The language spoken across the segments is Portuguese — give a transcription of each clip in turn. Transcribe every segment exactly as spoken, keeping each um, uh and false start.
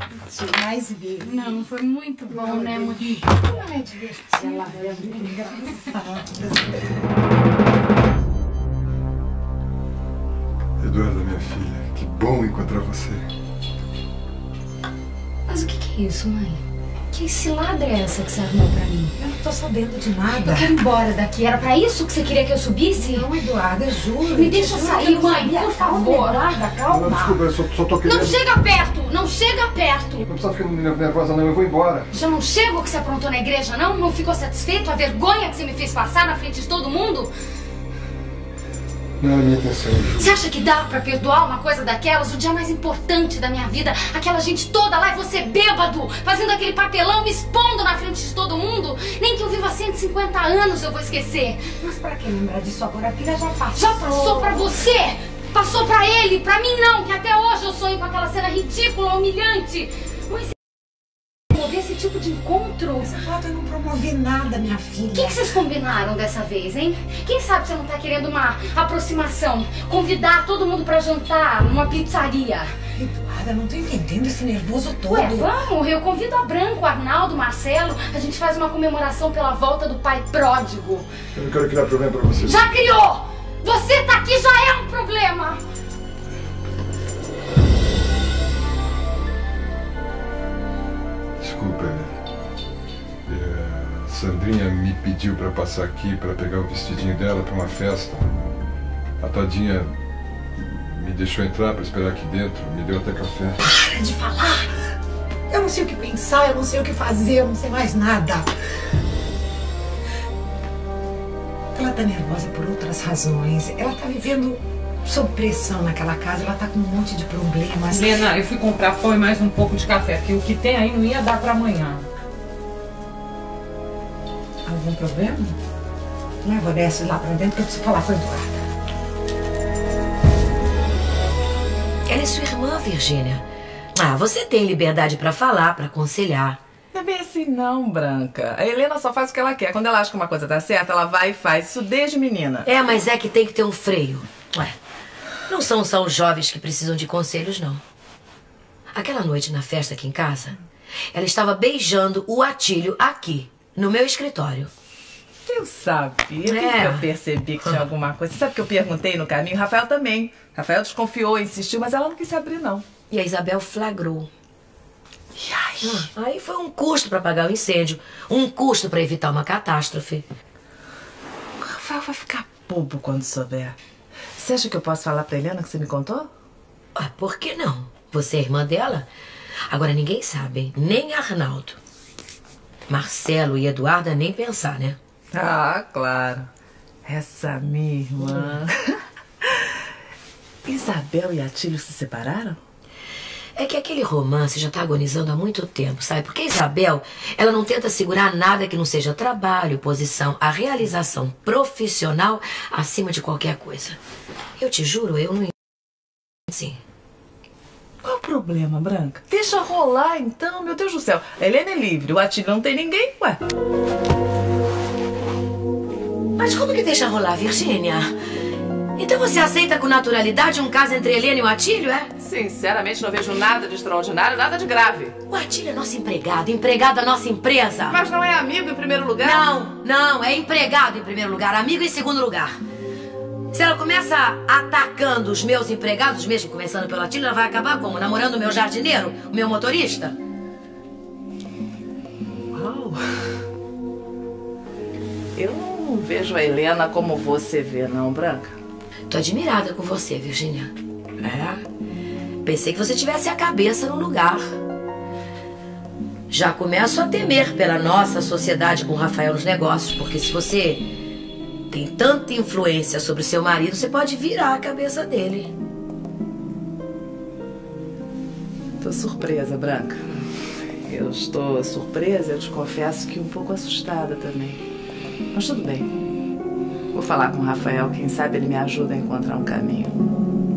mais vezes. Não, foi muito bom, não, né, mãe? Ela é divertida. Ela é muito engraçada. Eduarda, minha filha, que bom encontrar você. Mas o que, que é isso, mãe? Que cilada é essa que você arrumou pra mim? Eu não tô sabendo de nada. Eu quero ir embora daqui. Era pra isso que você queria que eu subisse? Não, Eduarda, juro. Me deixa sair, mãe, por favor. Eduarda, calma. Não, desculpa, eu só, só tô querendo... Não chega perto! Não chega perto! Não precisa ficar nervosa, não. Eu vou embora. Já não chega o que você aprontou na igreja, não? Não ficou satisfeito? A vergonha que você me fez passar na frente de todo mundo? Não é minha intenção. Você acha que dá pra perdoar uma coisa daquelas? O dia mais importante da minha vida, aquela gente toda lá e você bêbado, fazendo aquele papelão, me expondo na frente de todo mundo? Nem que eu viva cento e cinquenta anos eu vou esquecer. Mas pra que lembrar disso agora? A filha já passou. Já passou pra você? Passou pra ele? Pra mim não, que até hoje eu sonho com aquela cena ridícula, humilhante. Mas você promover esse tipo de encontro? Essa foto eu não promovi nada, minha filha. O que, que vocês combinaram dessa vez, hein? Quem sabe você não tá querendo uma aproximação? Convidar todo mundo pra jantar numa pizzaria? Eduarda, eu não tô entendendo esse nervoso todo. Ué, vamos, eu convido a Branco, o Arnaldo, o Marcelo. A gente faz uma comemoração pela volta do pai pródigo. Eu não quero criar problema pra você. Já criou! Você tá aqui já é um problema! Desculpa, é, Sandrinha me pediu pra passar aqui pra pegar o vestidinho dela pra uma festa. A Tadinha me deixou entrar pra esperar aqui dentro, me deu até café. Para de falar! Eu não sei o que pensar, eu não sei o que fazer, eu não sei mais nada. Ela tá nervosa por outras razões. Ela tá vivendo sob pressão naquela casa, ela tá com um monte de problemas. Lena, eu fui comprar pão e mais um pouco de café, porque o que tem aí não ia dar pra amanhã. Algum problema? Leva desce lá pra dentro que eu preciso falar com a Eduarda. Ela é sua irmã, Virgínia. Ah, você tem liberdade pra falar, pra aconselhar. Não é bem assim não, Branca. A Helena só faz o que ela quer. Quando ela acha que uma coisa tá certa, ela vai e faz. Isso desde menina. É, mas é que tem que ter um freio. Ué, não são só os jovens que precisam de conselhos, não. Aquela noite na festa aqui em casa, ela estava beijando o Atílio aqui, no meu escritório. Eu sabia, É. que eu percebi que tinha alguma coisa. Sabe que eu perguntei no caminho? Rafael também. Rafael desconfiou, insistiu, mas ela não quis se abrir, não. E a Isabel flagrou. E aí? Ah, aí foi um custo pra pagar o incêndio, um custo pra evitar uma catástrofe. O Rafael vai ficar bobo quando souber. Você acha que eu posso falar pra Helena que você me contou? Ah, por que não? Você é irmã dela? Agora ninguém sabe, nem Arnaldo. Marcelo e Eduarda nem pensar, né? Ah, claro. Essa minha irmã. Isabel e Atílio se separaram? É que aquele romance já tá agonizando há muito tempo, sabe? Porque a Isabel, ela não tenta segurar nada que não seja trabalho, posição, a realização profissional acima de qualquer coisa. Eu te juro, eu não... Sim. Qual o problema, Branca? Deixa rolar, então. Meu Deus do céu. A Helena é livre, o Atílio não tem ninguém, ué. Mas como que deixa rolar, Virgínia? Então você aceita com naturalidade um caso entre Helena e o Atílio, é? Sinceramente, não vejo nada de extraordinário, nada de grave. O Atílio é nosso empregado, empregado da nossa empresa. Mas não é amigo em primeiro lugar? Não, não, é empregado em primeiro lugar, amigo em segundo lugar. Se ela começa atacando os meus empregados, mesmo começando pelo Atílio, ela vai acabar como? Namorando o meu jardineiro, o meu motorista? Uau. Eu não vejo a Helena como você vê, não, Branca. Tô admirada com você, Virgínia. É. Pensei que você tivesse a cabeça no lugar. Já começo a temer pela nossa sociedade com o Rafael nos negócios, porque se você tem tanta influência sobre seu marido, você pode virar a cabeça dele. Tô surpresa, Branca. Eu estou surpresa, eu te confesso que um pouco assustada também. Mas tudo bem. Vou falar com o Rafael, quem sabe ele me ajuda a encontrar um caminho.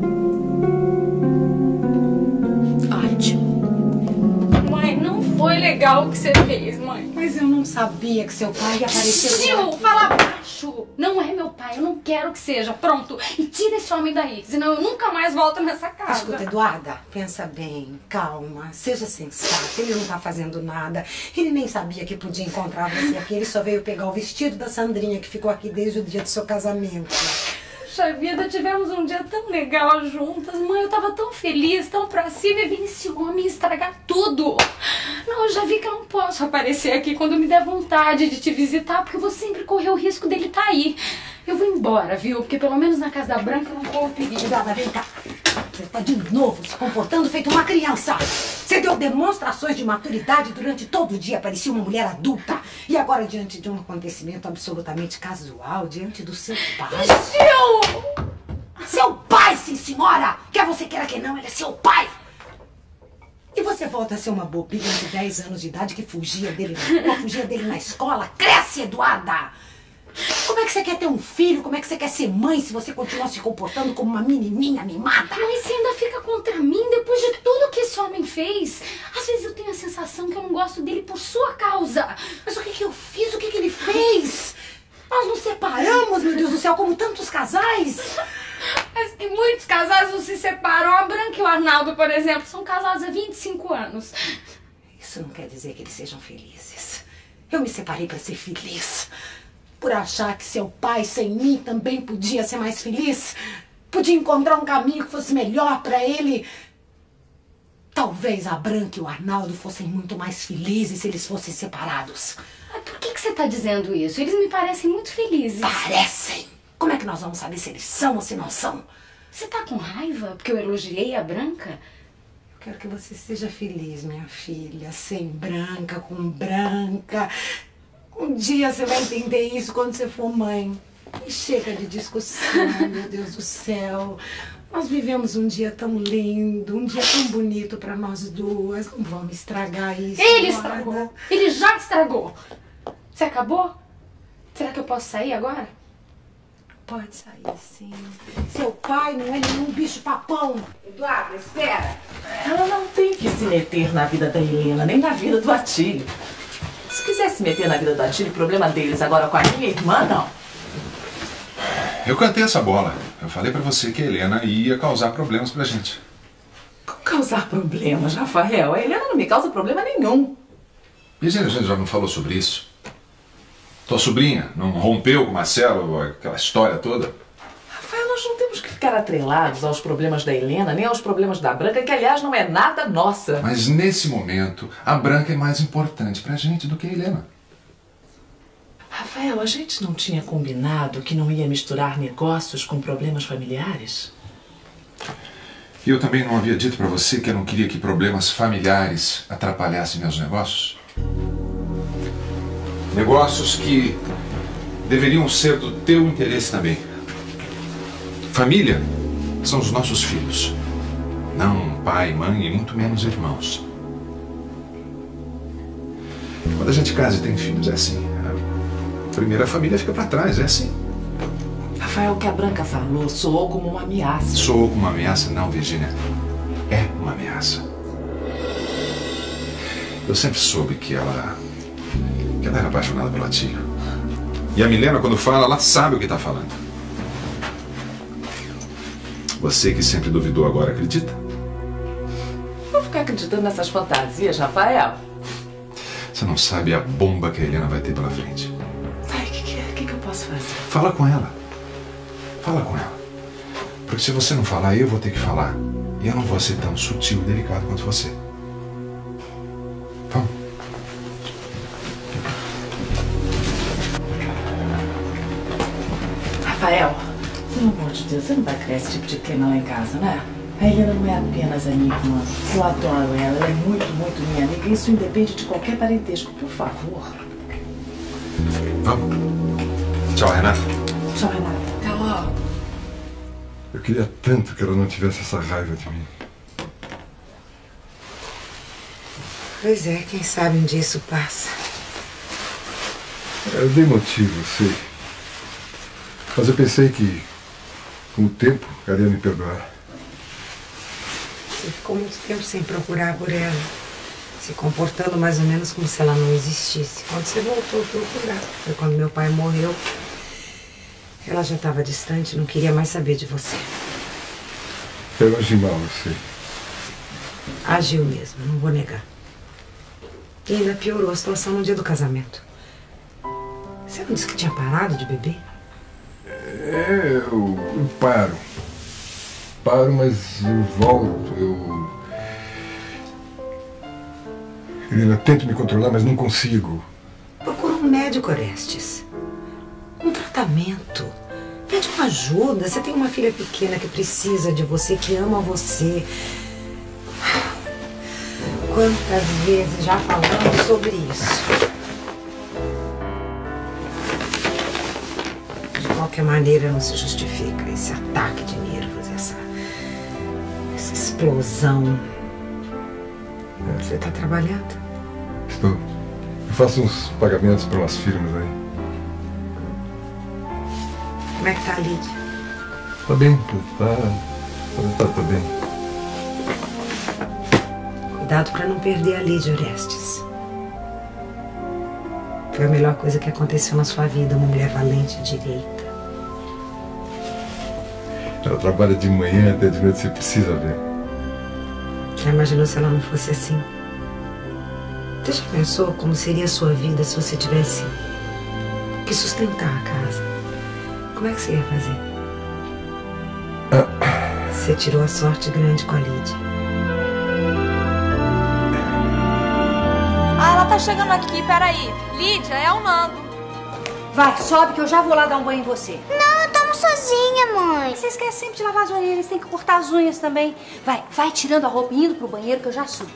Ótimo. Mãe, não foi legal. legal o que você fez, mãe. Mas eu não sabia que seu pai ia aparecer. Sil, fala baixo. Não é meu pai, eu não quero que seja. Pronto. E tira esse homem daí, senão eu nunca mais volto nessa casa. Escuta, Eduarda, pensa bem, calma, seja sensata. Ele não tá fazendo nada. Ele nem sabia que podia encontrar você aqui. Ele só veio pegar o vestido da Sandrinha, que ficou aqui desde o dia do seu casamento. Puxa vida, tivemos um dia tão legal juntas. Mãe, eu tava tão feliz, tão pra cima, e vim esse homem estragar tudo. Não, eu já vi que eu não posso aparecer aqui quando me der vontade de te visitar, porque eu vou sempre correr o risco dele tá aí. Eu vou embora, viu? Porque pelo menos na Casa da Branca eu não corro perigo. Eduarda, vem cá. Você tá de novo se comportando feito uma criança. Você deu demonstrações de maturidade durante todo o dia, parecia uma mulher adulta. E agora, diante de um acontecimento absolutamente casual, diante do seu pai... Gil! Seu pai, sim, senhora! Quer você queira que não, ele é seu pai! E você volta a ser uma bobinha de dez anos de idade que fugia dele na rua, fugia dele na escola. Cresce, Eduarda! Como é que você quer ter um filho? Como é que você quer ser mãe se você continua se comportando como uma menininha mimada? Mas você ainda fica contra mim depois de tudo que esse homem fez. Às vezes eu tenho a sensação que eu não gosto dele por sua causa. Mas o que que eu fiz? O que que ele fez? Nós nos separamos, meu Deus do céu, como tantos casais. Mas tem muitos casais que não se separam. A Branca e o Arnaldo, por exemplo, são casados há vinte e cinco anos. Isso não quer dizer que eles sejam felizes. Eu me separei para ser feliz. Por achar que seu pai, sem mim, também podia ser mais feliz. Podia encontrar um caminho que fosse melhor para ele. Talvez a Branca e o Arnaldo fossem muito mais felizes se eles fossem separados. Mas por que que você tá dizendo isso? Eles me parecem muito felizes. Parecem? Como é que nós vamos saber se eles são ou se não são? Você tá com raiva porque eu elogiei a Branca? Eu quero que você seja feliz, minha filha. Sem Branca, com Branca. Um dia você vai entender isso quando você for mãe. E chega de discussão, meu Deus do céu. Nós vivemos um dia tão lindo, um dia tão bonito pra nós duas. Não vamos estragar isso. Ele Eduarda. estragou. Ele já estragou. Você acabou? Será que eu posso sair agora? Pode sair, sim. Seu pai não é nenhum bicho papão. Eduardo, espera. Ela não tem que se meter na vida da Helena, nem na vida do Atílio. Se quiser se meter na vida do Atílio, o problema deles. Agora com a minha irmã, não. Eu cantei essa bola. Eu falei pra você que a Helena ia causar problemas pra gente. Causar problemas, Rafael? A Helena não me causa problema nenhum. Mas a gente já não falou sobre isso? Tua sobrinha não rompeu com o Marcelo, aquela história toda? Rafael, nós não temos que ficar atrelados aos problemas da Helena, nem aos problemas da Branca, que aliás não é nada nossa. Mas nesse momento, a Branca é mais importante pra gente do que a Helena. Rafael, a gente não tinha combinado que não ia misturar negócios com problemas familiares? E eu também não havia dito pra você que eu não queria que problemas familiares atrapalhassem meus negócios? Negócios que deveriam ser do teu interesse também. Família são os nossos filhos. Não pai, mãe e muito menos irmãos. Quando a gente casa e tem filhos, é assim. A primeira família fica pra trás, é assim. Rafael, o que a Branca falou soou como uma ameaça. Soou como uma ameaça? Não, Virgínia. É uma ameaça. Eu sempre soube que ela... que ela era apaixonada pelo Atílio. E a Milena, quando fala, ela sabe o que está falando. Você que sempre duvidou agora, acredita? Vou ficar acreditando nessas fantasias, Rafael. Você não sabe a bomba que a Helena vai ter pela frente. Ai, o que, que, que, que eu posso fazer? Fala com ela. Fala com ela. Porque se você não falar, eu vou ter que falar. E eu não vou ser tão sutil e delicado quanto você. Vamos. Rafael, pelo amor de Deus, você não vai criar esse tipo de clima lá em casa, né? A Helena não é apenas a minha irmã. Eu adoro ela, ela é muito, muito minha amiga. Isso independe de qualquer parentesco. Por favor. Vamos. Tchau, Renata. Tchau, Renata. Até logo. Eu queria tanto que ela não tivesse essa raiva de mim. Pois é, quem sabe um dia isso passa. Eu dei motivo, eu sei. Mas eu pensei que, com o tempo, ela ia me perdoar. Você ficou muito tempo sem procurar por ela. se comportando mais ou menos como se ela não existisse. Quando você voltou, tudo grave. Foi quando meu pai morreu. Ela já estava distante, não queria mais saber de você. Eu agi mal, eu sei. Agiu mesmo, não vou negar. E ainda piorou a situação no dia do casamento. Você não disse que tinha parado de beber? É, eu, eu paro. Paro, mas eu volto, eu... Eu ainda tento me controlar, mas não consigo. Procura um médico, Orestes. Um tratamento. Pede uma ajuda. Você tem uma filha pequena que precisa de você, que ama você. Quantas vezes já falamos sobre isso? De qualquer maneira, não se justifica esse ataque de nervos, essa, essa explosão. Você está trabalhando? Estou. Eu faço uns pagamentos para umas firmas aí. Como é que tá a Lídia? Tá bem, tá, tá, tá bem. Cuidado para não perder a Lídia, Orestes. Foi a melhor coisa que aconteceu na sua vida, uma mulher valente e direita. Ela trabalha de manhã até de noite, você precisa ver. Já imaginou se ela não fosse assim? Você já pensou como seria a sua vida se você tivesse que sustentar a casa? Como é que você ia fazer? Você tirou a sorte grande com a Lídia. Ah, ela tá chegando aqui, peraí. Lídia, é o Nando. Vai, sobe que eu já vou lá dar um banho em você. Não, eu tomo sozinha, mãe. Você esquece sempre de lavar as orelhas, tem que cortar as unhas também. Vai, vai tirando a roupa e indo pro banheiro que eu já subo.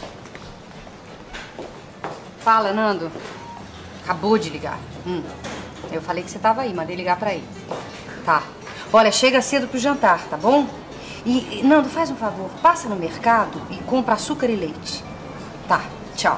Fala, Nando. Acabou de ligar. Hum. Eu falei que você tava aí, mandei ligar pra ele. Tá. Olha, chega cedo pro jantar, tá bom? E, e, Nando, faz um favor. Passa no mercado e compra açúcar e leite. Tá, tchau.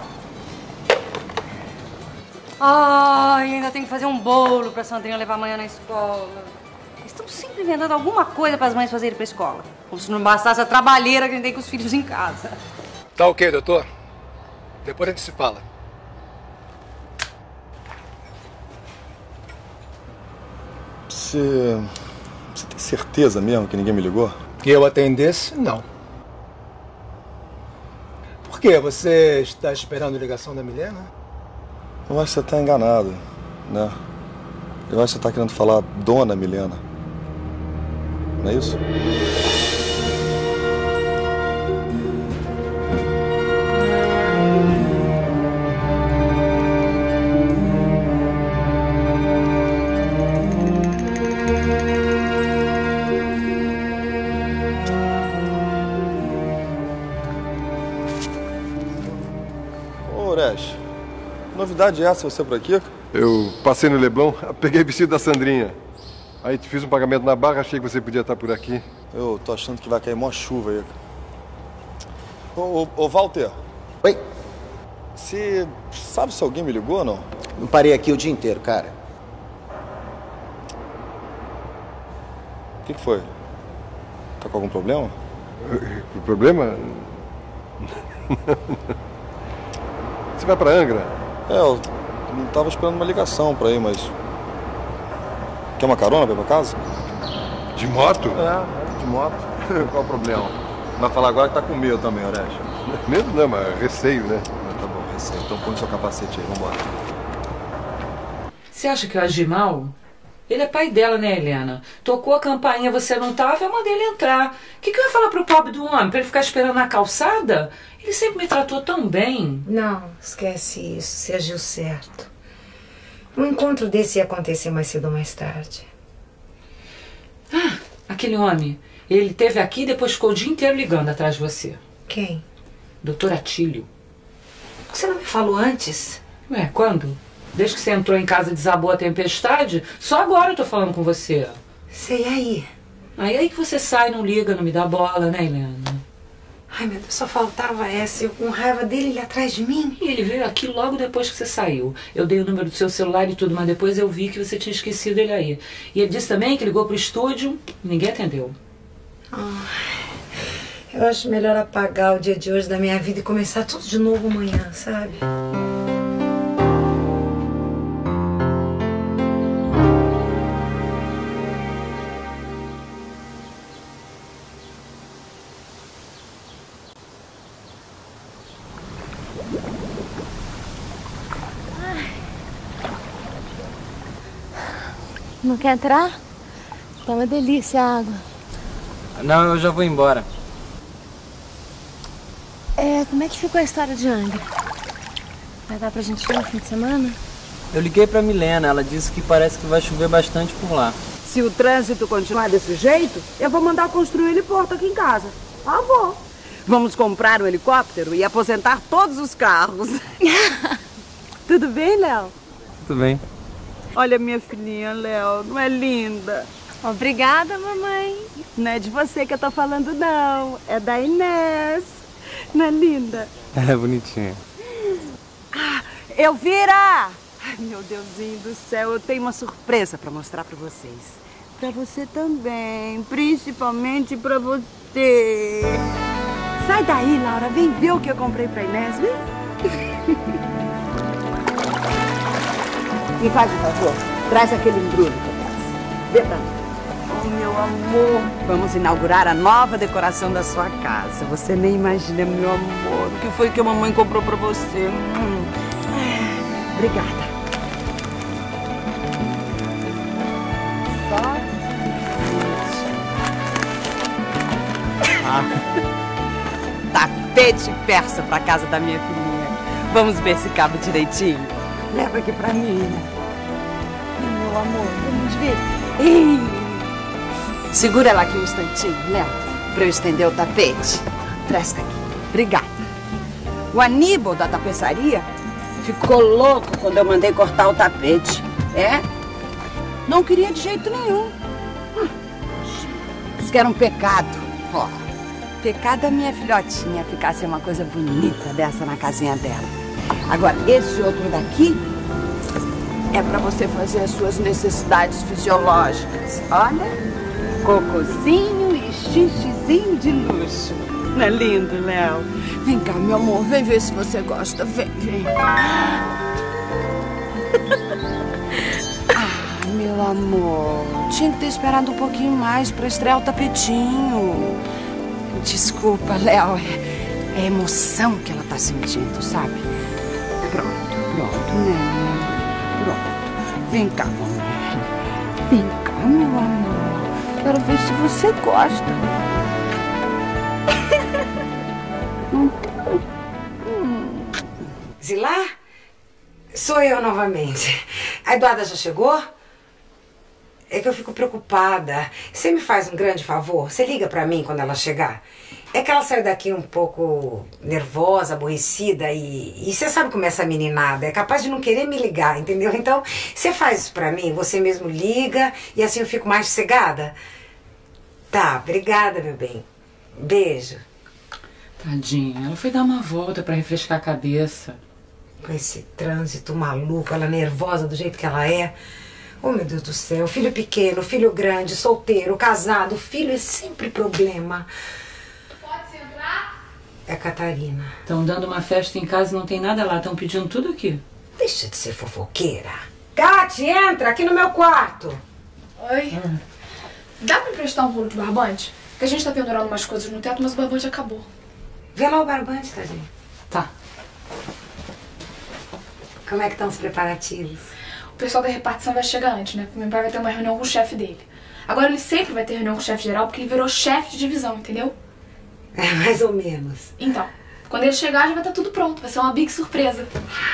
Ai, ainda tenho que fazer um bolo pra Sandrinha levar amanhã na escola. Eles estão sempre inventando alguma coisa para as mães fazerem pra escola. Como se não bastasse a trabalheira que a gente tem com os filhos em casa. Tá ok, doutor? Depois a gente se fala. Você... Você tem certeza mesmo que ninguém me ligou? Que eu atendesse, não. Por quê? Você está esperando a ligação da Milena? Eu acho que você está enganado, né? Eu acho que você está querendo falar Dona Milena. Não é isso? Ô, Orestes, que novidade é essa você por aqui? Eu passei no Leblon, peguei o vestido da Sandrinha. Aí te fiz um pagamento na barra, achei que você podia estar por aqui. Eu tô achando que vai cair mó chuva aí. Ô, ô, ô Walter. Oi? Você sabe se alguém me ligou ou não? Eu parei aqui o dia inteiro, cara. O que, que foi? Tá com algum problema? O problema? Você vai pra Angra? É, eu não tava esperando uma ligação pra ir, mas... Quer uma carona pra ir pra casa? De moto? É, de moto. Qual o problema? Vai falar agora que tá com medo também, Orestes. Medo não, mas receio, né? Ah, tá bom, receio. Então põe seu capacete aí, vambora. Você acha que eu agi mal? Ele é pai dela, né, Helena? Tocou a campainha, você não tava, eu mandei ele entrar. O que, que eu ia falar pro pobre do homem? Pra ele ficar esperando na calçada? Ele sempre me tratou tão bem. Não, esquece isso. Você agiu certo. Um encontro desse ia acontecer mais cedo ou mais tarde. Ah, aquele homem. Ele esteve aqui e depois ficou o dia inteiro ligando atrás de você. Quem? doutor Atílio. Você não me falou antes? Ué, quando? Desde que você entrou em casa e desabou a tempestade? Só agora eu tô falando com você. Sei, aí. Aí aí que você sai, não liga, não me dá bola, né, Helena? Ai, meu Deus, só faltava essa. Eu com raiva dele, ele atrás de mim. E ele veio aqui logo depois que você saiu. Eu dei o número do seu celular e tudo, mas depois eu vi que você tinha esquecido ele aí. E ele disse também que ligou pro estúdio, ninguém atendeu. Ai, Eu acho melhor apagar o dia de hoje da minha vida e começar tudo de novo amanhã, sabe? Não quer entrar? Tá uma delícia a água. Não, eu já vou embora. É, como é que ficou a história de Angra? Vai dar pra gente ir no fim de semana? Eu liguei pra Milena, ela disse que parece que vai chover bastante por lá. Se o trânsito continuar desse jeito, eu vou mandar construir um heliporto aqui em casa. Ah, vou. Vamos comprar um helicóptero e aposentar todos os carros. Tudo bem, Léo? Tudo bem. Olha minha filhinha, Léo, não é linda? Obrigada, mamãe. Não é de você que eu tô falando, não. É da Inês. Não é linda? É bonitinha. Ah, Elvira! Ai, meu Deusinho do céu, eu tenho uma surpresa pra mostrar pra vocês. Pra você também, principalmente pra você. Sai daí, Laura, vem ver o que eu comprei pra Inês, vem. Me faz um favor, traz aquele embrulho pra casa. Vê pra mim. Oh, meu amor, vamos inaugurar a nova decoração da sua casa. Você nem imagina, meu amor, o que foi que a mamãe comprou pra você. Hum. Obrigada. Só. Ah. Tapete persa pra casa da minha filhinha. Vamos ver se cabe direitinho. Leva aqui pra mim. Meu amor, vamos ver. Ei. Segura ela aqui um instantinho, Léo, pra eu estender o tapete. Presta aqui. Obrigada. O Aníbal da tapeçaria ficou louco quando eu mandei cortar o tapete. É? Não queria de jeito nenhum. Disse que era um pecado. Ó, pecado a minha filhotinha ficasse uma coisa bonita dessa na casinha dela. Agora, esse outro daqui é pra você fazer as suas necessidades fisiológicas. Olha, cocôzinho e xixizinho de luxo. Não é lindo, Léo? Vem cá, meu amor, vem ver se você gosta. Vem, vem. Ah, meu amor, tinha que ter esperado um pouquinho mais pra estrear o tapetinho. Desculpa, Léo, é, é a emoção que ela tá sentindo, sabe? Pronto, pronto, né? Pronto. Vem cá, mamãe. Vem cá, meu amor. Quero ver se você gosta. Zilá? Sou eu novamente. A Eduarda já chegou? É que eu fico preocupada. Você me faz um grande favor? Você liga pra mim quando ela chegar? É que ela saiu daqui um pouco nervosa, aborrecida e, e você sabe como é essa meninada, é capaz de não querer me ligar, entendeu? Então, você faz isso pra mim, você mesmo liga e assim eu fico mais sossegada. Tá, obrigada, meu bem. Beijo. Tadinha, ela foi dar uma volta pra refrescar a cabeça. Com esse trânsito maluco, ela nervosa do jeito que ela é. Oh, meu Deus do céu, filho pequeno, filho grande, solteiro, casado, filho é sempre problema. Pode entrar? É a Catarina. Estão dando uma festa em casa e não tem nada lá, estão pedindo tudo aqui. Deixa de ser fofoqueira. Cati, entra aqui no meu quarto. Oi. Ah. Dá pra emprestar um rolo de barbante? Porque a gente tá pendurando umas coisas no teto, mas o barbante acabou. Vê lá o barbante, tadinho. Tá. Como é que estão os preparativos? O pessoal da repartição vai chegar antes, né? Porque meu pai vai ter uma reunião com o chefe dele. Agora ele sempre vai ter reunião com o chefe geral porque ele virou chefe de divisão, entendeu? É, mais ou menos. Então, quando ele chegar já vai estar tudo pronto. Vai ser uma big surpresa.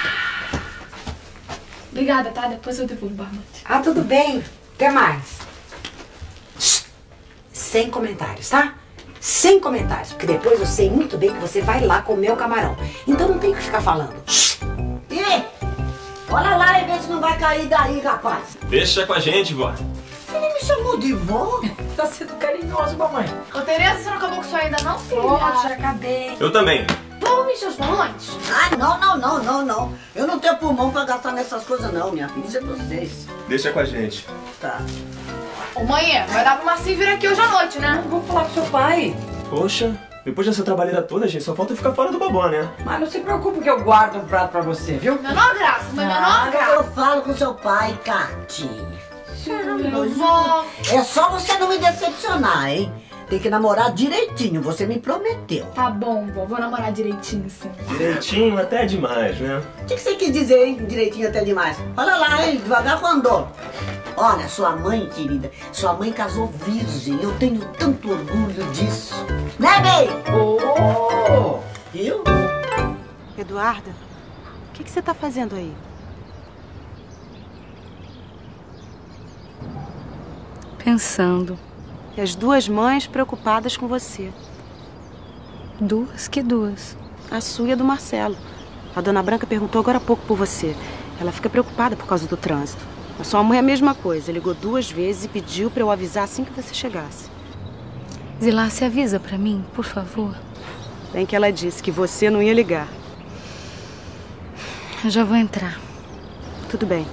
Obrigada, tá? Depois eu devolvo o barbante. Ah, tudo bem. Até mais. Shhh. Sem comentários, tá? Sem comentários. Porque depois eu sei muito bem que você vai lá comer o camarão. Então não tem que ficar falando. Shhh. E olha lá e vê se não vai cair daí, rapaz. Deixa com a gente, vó. Ele me chamou de vó? Tá sendo carinhoso, mamãe. Ô, Tereza, você não acabou com isso ainda não, filha? Oh, já acabei. Eu também. Tome seus pulmões. Ah, não, não, não, não, não. Eu não tenho pulmão pra gastar nessas coisas, não, minha filha. Isso é vocês. Deixa com a gente. Tá. Ô, mãe, vai dar pro Marcinho vir aqui hoje à noite, né? Vou falar com seu pai. Poxa, Depois dessa trabalheira toda, gente, só falta ficar fora do babó, né? Mas não se preocupe que eu guardo um prato pra você, viu? Menor graça, mas menor Ah, graça. eu falo com seu pai, Cati. Vó. É só você não me decepcionar, hein? Tem que namorar direitinho, você me prometeu. Tá bom, vó, vou namorar direitinho, sim. Direitinho até demais, né? O que que você quis dizer, hein? Direitinho até demais. Olha lá, hein? Devagar com andou. Olha, sua mãe, querida, sua mãe casou virgem. Eu tenho tanto orgulho disso. Né, bem? Oh! Viu? Eduarda, o que, que você tá fazendo aí? Pensando. E as duas mães preocupadas com você. Duas? Que duas? A sua e a do Marcelo. A dona Branca perguntou agora há pouco por você. Ela fica preocupada por causa do trânsito. A sua mãe é a mesma coisa. Ligou duas vezes e pediu pra eu avisar assim que você chegasse. Zilá, você avisa pra mim, por favor? Bem que ela disse que você não ia ligar. Eu já vou entrar. Tudo bem.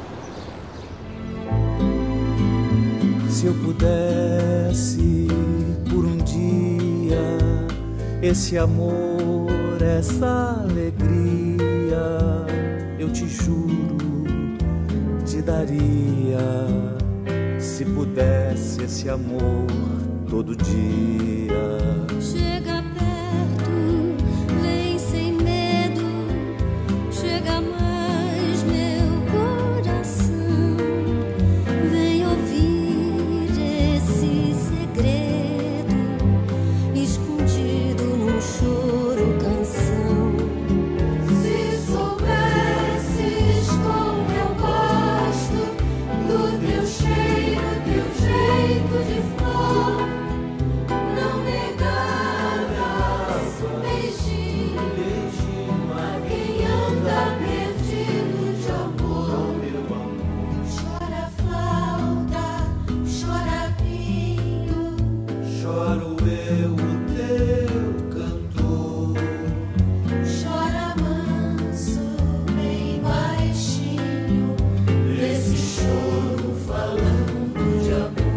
Se eu pudesse por um dia esse amor, essa alegria, eu te juro, te daria. Se pudesse esse amor todo dia. Chega perto, vem sem medo, chega mais meu coração, vem ouvir esse segredo, escondido num choro canção. Se soubesses como eu gosto do teu cheiro, teu jeito de flor, não negavas um beijinho, beijinho a quem anda perdido de amor. Chora flauta, chora pinho, Choro eu, o teu cantor. chora manso, bem baixinho, esse choro falando de amor.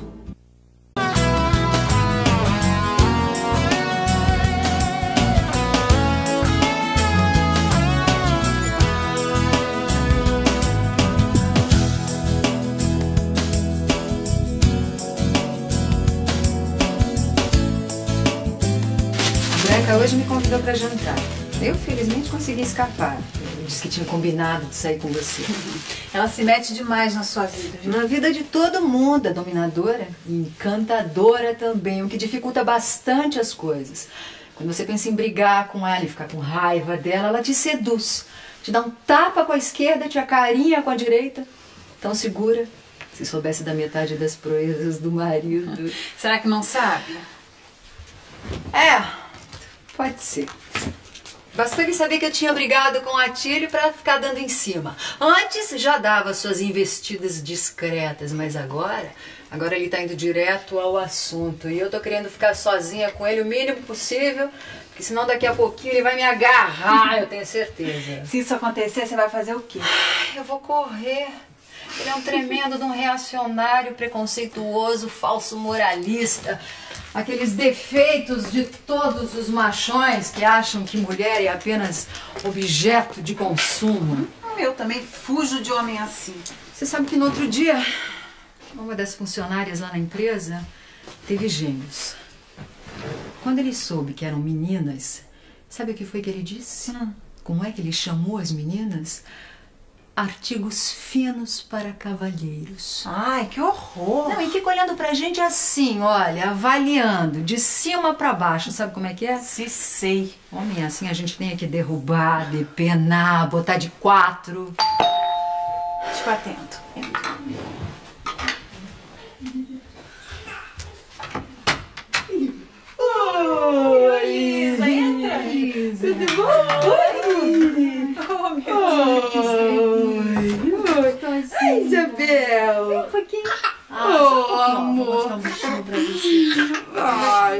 Branca hoje me convidou pra jantar. Eu, felizmente, consegui escapar. Ele disse que tinha combinado de sair com você. Ela se mete demais na sua vida, viu? Na vida de todo mundo, é dominadora e encantadora também, o que dificulta bastante as coisas. Quando você pensa em brigar com ela e ficar com raiva dela, ela te seduz. Te dá um tapa com a esquerda, te acarinha com a direita. Tão segura. Se soubesse da metade das proezas do marido. Será que não sabe? É, pode ser. Bastou ele saber que eu tinha brigado com o Atílio pra ficar dando em cima. Antes já dava suas investidas discretas, mas agora, agora ele tá indo direto ao assunto. E eu tô querendo ficar sozinha com ele o mínimo possível, porque senão daqui a pouquinho ele vai me agarrar, eu tenho certeza. Se isso acontecer, você vai fazer o quê? Eu vou correr. Ele é um tremendo de um reacionário, preconceituoso, falso moralista. Aqueles defeitos de todos os machões que acham que mulher é apenas objeto de consumo. Eu também fujo de homem assim. Você sabe que no outro dia, uma das funcionárias lá na empresa teve gêmeos. Quando ele soube que eram meninas, sabe o que foi que ele disse? Hum. Como é que ele chamou as meninas? Artigos finos para cavalheiros. Ai, que horror! Não, e fica olhando pra gente assim, olha, avaliando, de cima pra baixo. Sabe como é que é? Se sei. Homem, assim a gente tem que derrubar, depenar, botar de quatro. Fico atento. Oi, Isa, entra. Isa. Tudo bom? Oi. Oh, meu Deus. Oi, ai, Isabel. Vem um pouquinho. Ah, oh, só um pouquinho, amor. Vou mostrar um bichinho pra você. Ai,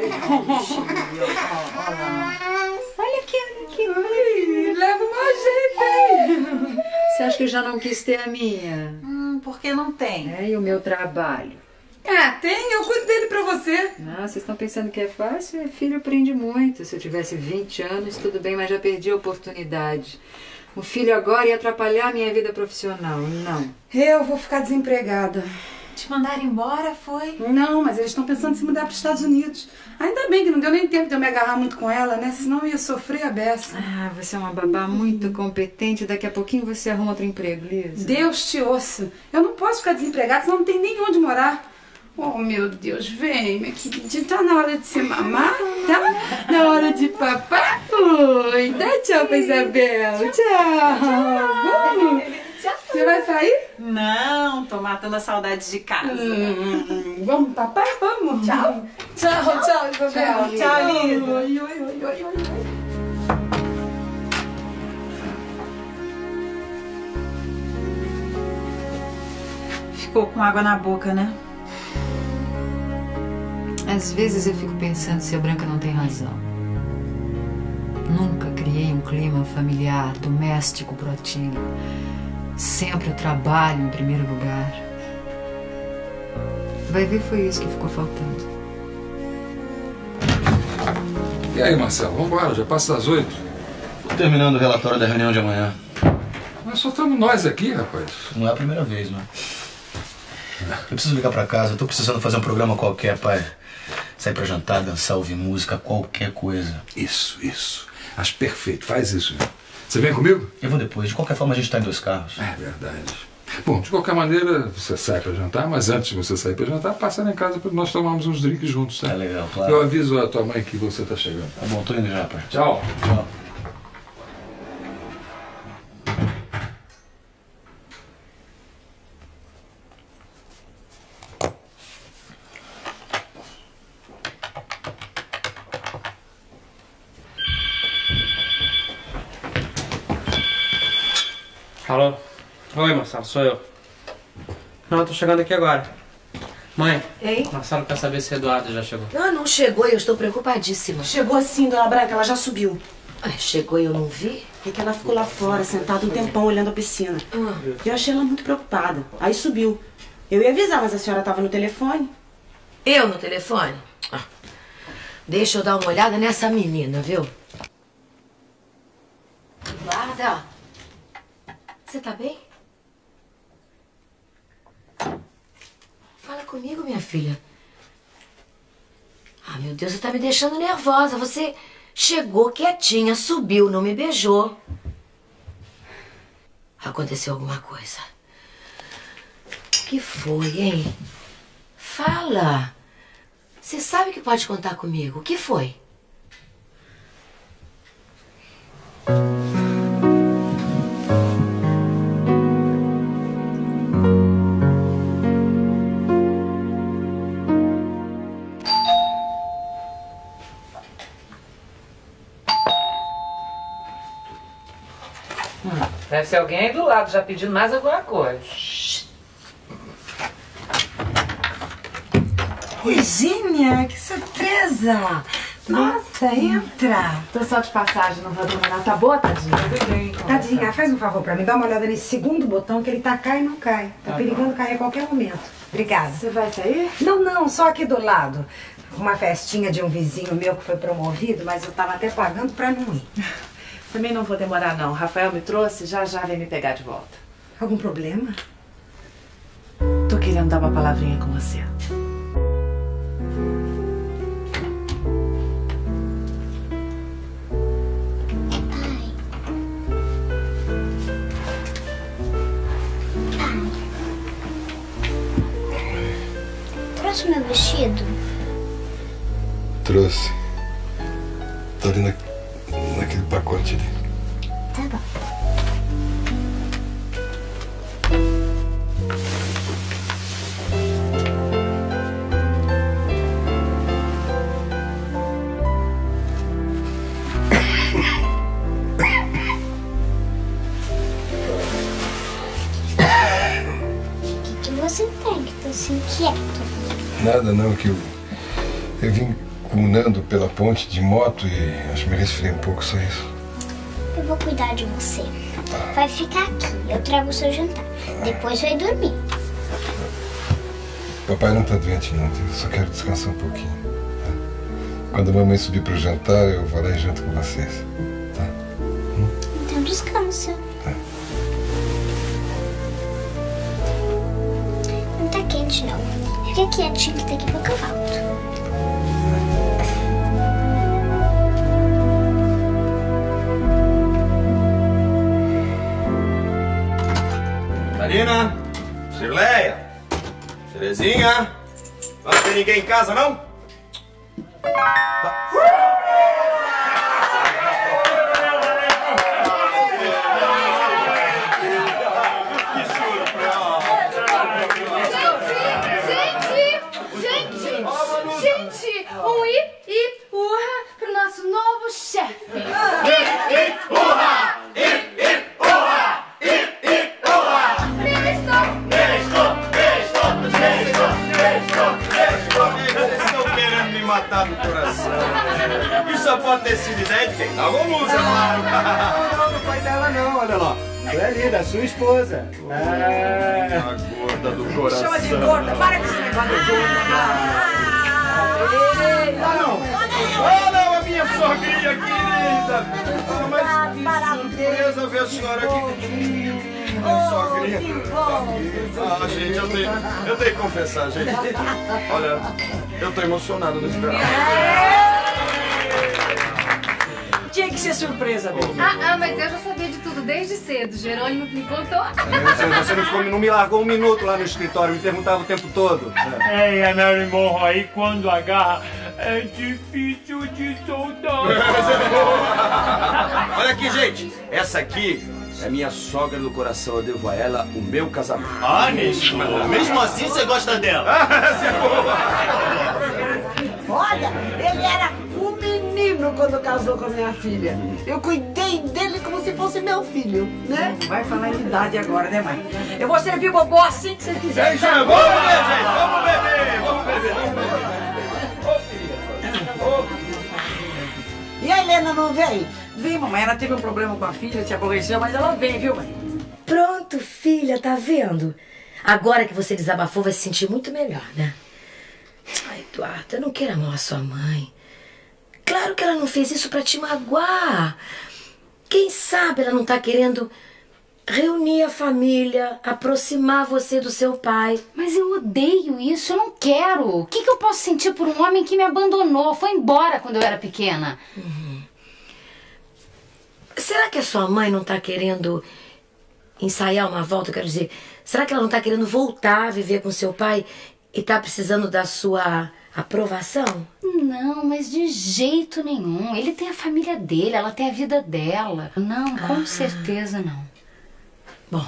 olha aqui, olha aqui. Ai, leva uma jeito aí. Você acha que eu já não quis ter a minha? Hum, porque não tem. É, e o meu trabalho? Ah, tem, eu cuido dele pra você. Ah, vocês estão pensando que é fácil? É, filho aprende muito. Se eu tivesse vinte anos, tudo bem, mas já perdi a oportunidade. O filho agora ia atrapalhar a minha vida profissional. Não. Eu vou ficar desempregada. Te mandaram embora, foi? Não, mas eles estão pensando em se mudar para os Estados Unidos. Ainda bem que não deu nem tempo de eu me agarrar muito com ela, né? Senão eu ia sofrer a beça. Ah, você é uma babá muito competente. Daqui a pouquinho você arruma outro emprego, Lisa. Deus te ouça. Eu não posso ficar desempregada, senão não tem nem onde morar. Oh, meu Deus, vem, minha queridinha. Tá na hora de se mamar, tá? Na hora de papar. Oi, dá tchau pra Isabel. Tchau. Tchau. Vamos. Você vai sair? Não, tô matando a saudade de casa. Hum, vamos, papai? Vamos. Tchau. Tchau, tchau, Isabel. Tchau, tchau, Lisa. Oi, oi, oi, oi, oi. Ficou com água na boca, né? Às vezes eu fico pensando se a Branca não tem razão. Nunca criei um clima familiar, doméstico pro Atílio. Sempre o trabalho em primeiro lugar. Vai ver, foi isso que ficou faltando. E aí, Marcelo, vambora, já passa das oito. Tô terminando o relatório da reunião de amanhã. Mas só estamos nós aqui, rapaz. Não é a primeira vez, né? Eu preciso ligar pra casa, eu tô precisando fazer um programa qualquer, pai. Sair pra jantar, dançar, ouvir música, qualquer coisa. Isso, isso. Acho perfeito, faz isso. Você vem comigo? Eu vou depois. De qualquer forma, a gente tá em dois carros. É verdade. Bom, de qualquer maneira, você sai pra jantar, mas antes de você sair pra jantar, passa lá em casa pra nós tomarmos uns drinks juntos, tá? É legal, claro. Eu aviso a tua mãe que você tá chegando. Tá bom, tô indo já, pai. Tchau. Tchau. Alô? Oi, Marcelo, sou eu. Não, eu tô chegando aqui agora. Mãe, Ei? Marcelo quer saber se Eduardo já chegou. Ah, não chegou e eu estou preocupadíssima. Chegou sim, dona Branca, ela já subiu. Ah, chegou e eu não vi? É que ela ficou lá fora, sentada um tempão olhando a piscina. Ah. Eu achei ela muito preocupada. Aí subiu. Eu ia avisar, mas a senhora estava no telefone. Eu no telefone? Ah. Deixa eu dar uma olhada nessa menina, viu? Guarda. Você tá bem? Fala comigo, minha filha. Ah, meu Deus, você tá me deixando nervosa. Você chegou quietinha, subiu, não me beijou. Aconteceu alguma coisa. O que foi, hein? Fala. Você sabe que pode contar comigo. O que foi? Deve ser alguém aí do lado já pedindo mais alguma coisa. Regínia, que surpresa! Nossa, entra! Tô só de passagem, não vou demorar. Tá boa, tadinha? Tudo bem. Tadinha, faz um favor pra mim. Dá uma olhada nesse segundo botão que ele tá cai e não cai. Tá, Tá perigando bom. cair a qualquer momento. Obrigada. Você vai sair? Não, não, só aqui do lado. Uma festinha de um vizinho meu que foi promovido, mas eu tava até pagando pra não ir. Também não vou demorar, não. Rafael me trouxe, já já vem me pegar de volta. Algum problema? Tô querendo dar uma palavrinha com você. Trouxe meu vestido? Trouxe. Tá ali na, naquele pacote ali. Tá bom. O que você tem que tá assim quieto? Nada não, que eu, eu vim com o Nando pela ponte de moto e acho que me resfriei um pouco, só isso. Eu vou cuidar de você. Vai ficar aqui, eu trago o seu jantar. Depois vai dormir. Papai não tá doente não, eu só quero descansar um pouquinho. Tá? Quando a mamãe subir pro jantar, eu vou lá e janto com vocês. Tá? Hum? Então descansa. Tá. Não tá quente não. Fica quietinho que daqui a pouco eu volto. Marina, Cirleia, Terezinha, não tem ninguém em casa, não? Gente, gente, gente, um hip, hip, urra pro nosso novo chefe. Hip, hip, urra! Hip, hip, urra! Hip, hip, urra! Vocês estão querendo me matar do coração. Isso só pode ter sido ideia de quem tava o Lúcio, é claro. Não, do pai dela não, olha lá. Foi ali, da sua esposa. É. A gorda do coração. Chama de gorda, para com esse negócio de gorda. Não, olha a minha sogrinha querida. Ah, mas que surpresa ver a senhora aqui. Sogrinha. Ah, gente, eu tenho, eu tenho que confessar, gente. Olha, eu tô emocionado, não esperava. Tinha que ser surpresa mesmo. Ah, ah, mas eu já sabia de tudo desde cedo. Jerônimo me contou. Você, você não, ficou, não me largou um minuto lá no escritório, me perguntava o tempo todo. É, e a Mary Monroe aí, quando agarra, é difícil de soltar. Olha aqui, gente. Essa aqui é minha sogra do coração. Eu devo a ela o meu casamento. Ah, Nisso. Mesmo assim você gosta dela? Olha, ele era um menino quando casou com a minha filha. Eu cuidei dele como se fosse meu filho, né? Vai falar em idade agora, né, mãe? Eu vou servir o bobô assim que você quiser. Gente, vamos beber, gente. Vamos beber. Vamos beber. Vamos beber. E a Helena não veio? Vem, mamãe. Ela teve um problema com a filha, se aborreceu, mas ela vem, viu, mãe? Pronto, filha, tá vendo? Agora que você desabafou, vai se sentir muito melhor, né? Ai, Eduardo, eu não quero mal a sua mãe. Claro que ela não fez isso pra te magoar. Quem sabe ela não tá querendo reunir a família, aproximar você do seu pai. Mas eu odeio isso, eu não quero. O que, que eu posso sentir por um homem que me abandonou, foi embora quando eu era pequena? Uhum. Será que a sua mãe não tá querendo ensaiar uma volta? Quero dizer, será que ela não tá querendo voltar a viver com seu pai e tá precisando da sua aprovação? Não, mas de jeito nenhum. Ele tem a família dele, ela tem a vida dela. Não, com Ah. certeza não. Bom,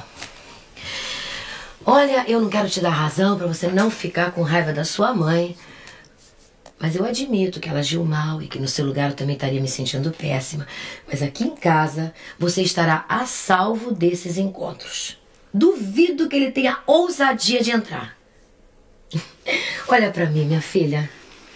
olha, eu não quero te dar razão pra você não ficar com raiva da sua mãe, mas eu admito que ela agiu mal e que no seu lugar eu também estaria me sentindo péssima. Mas aqui em casa você estará a salvo desses encontros. Duvido que ele tenha ousadia de entrar. Olha pra mim, minha filha.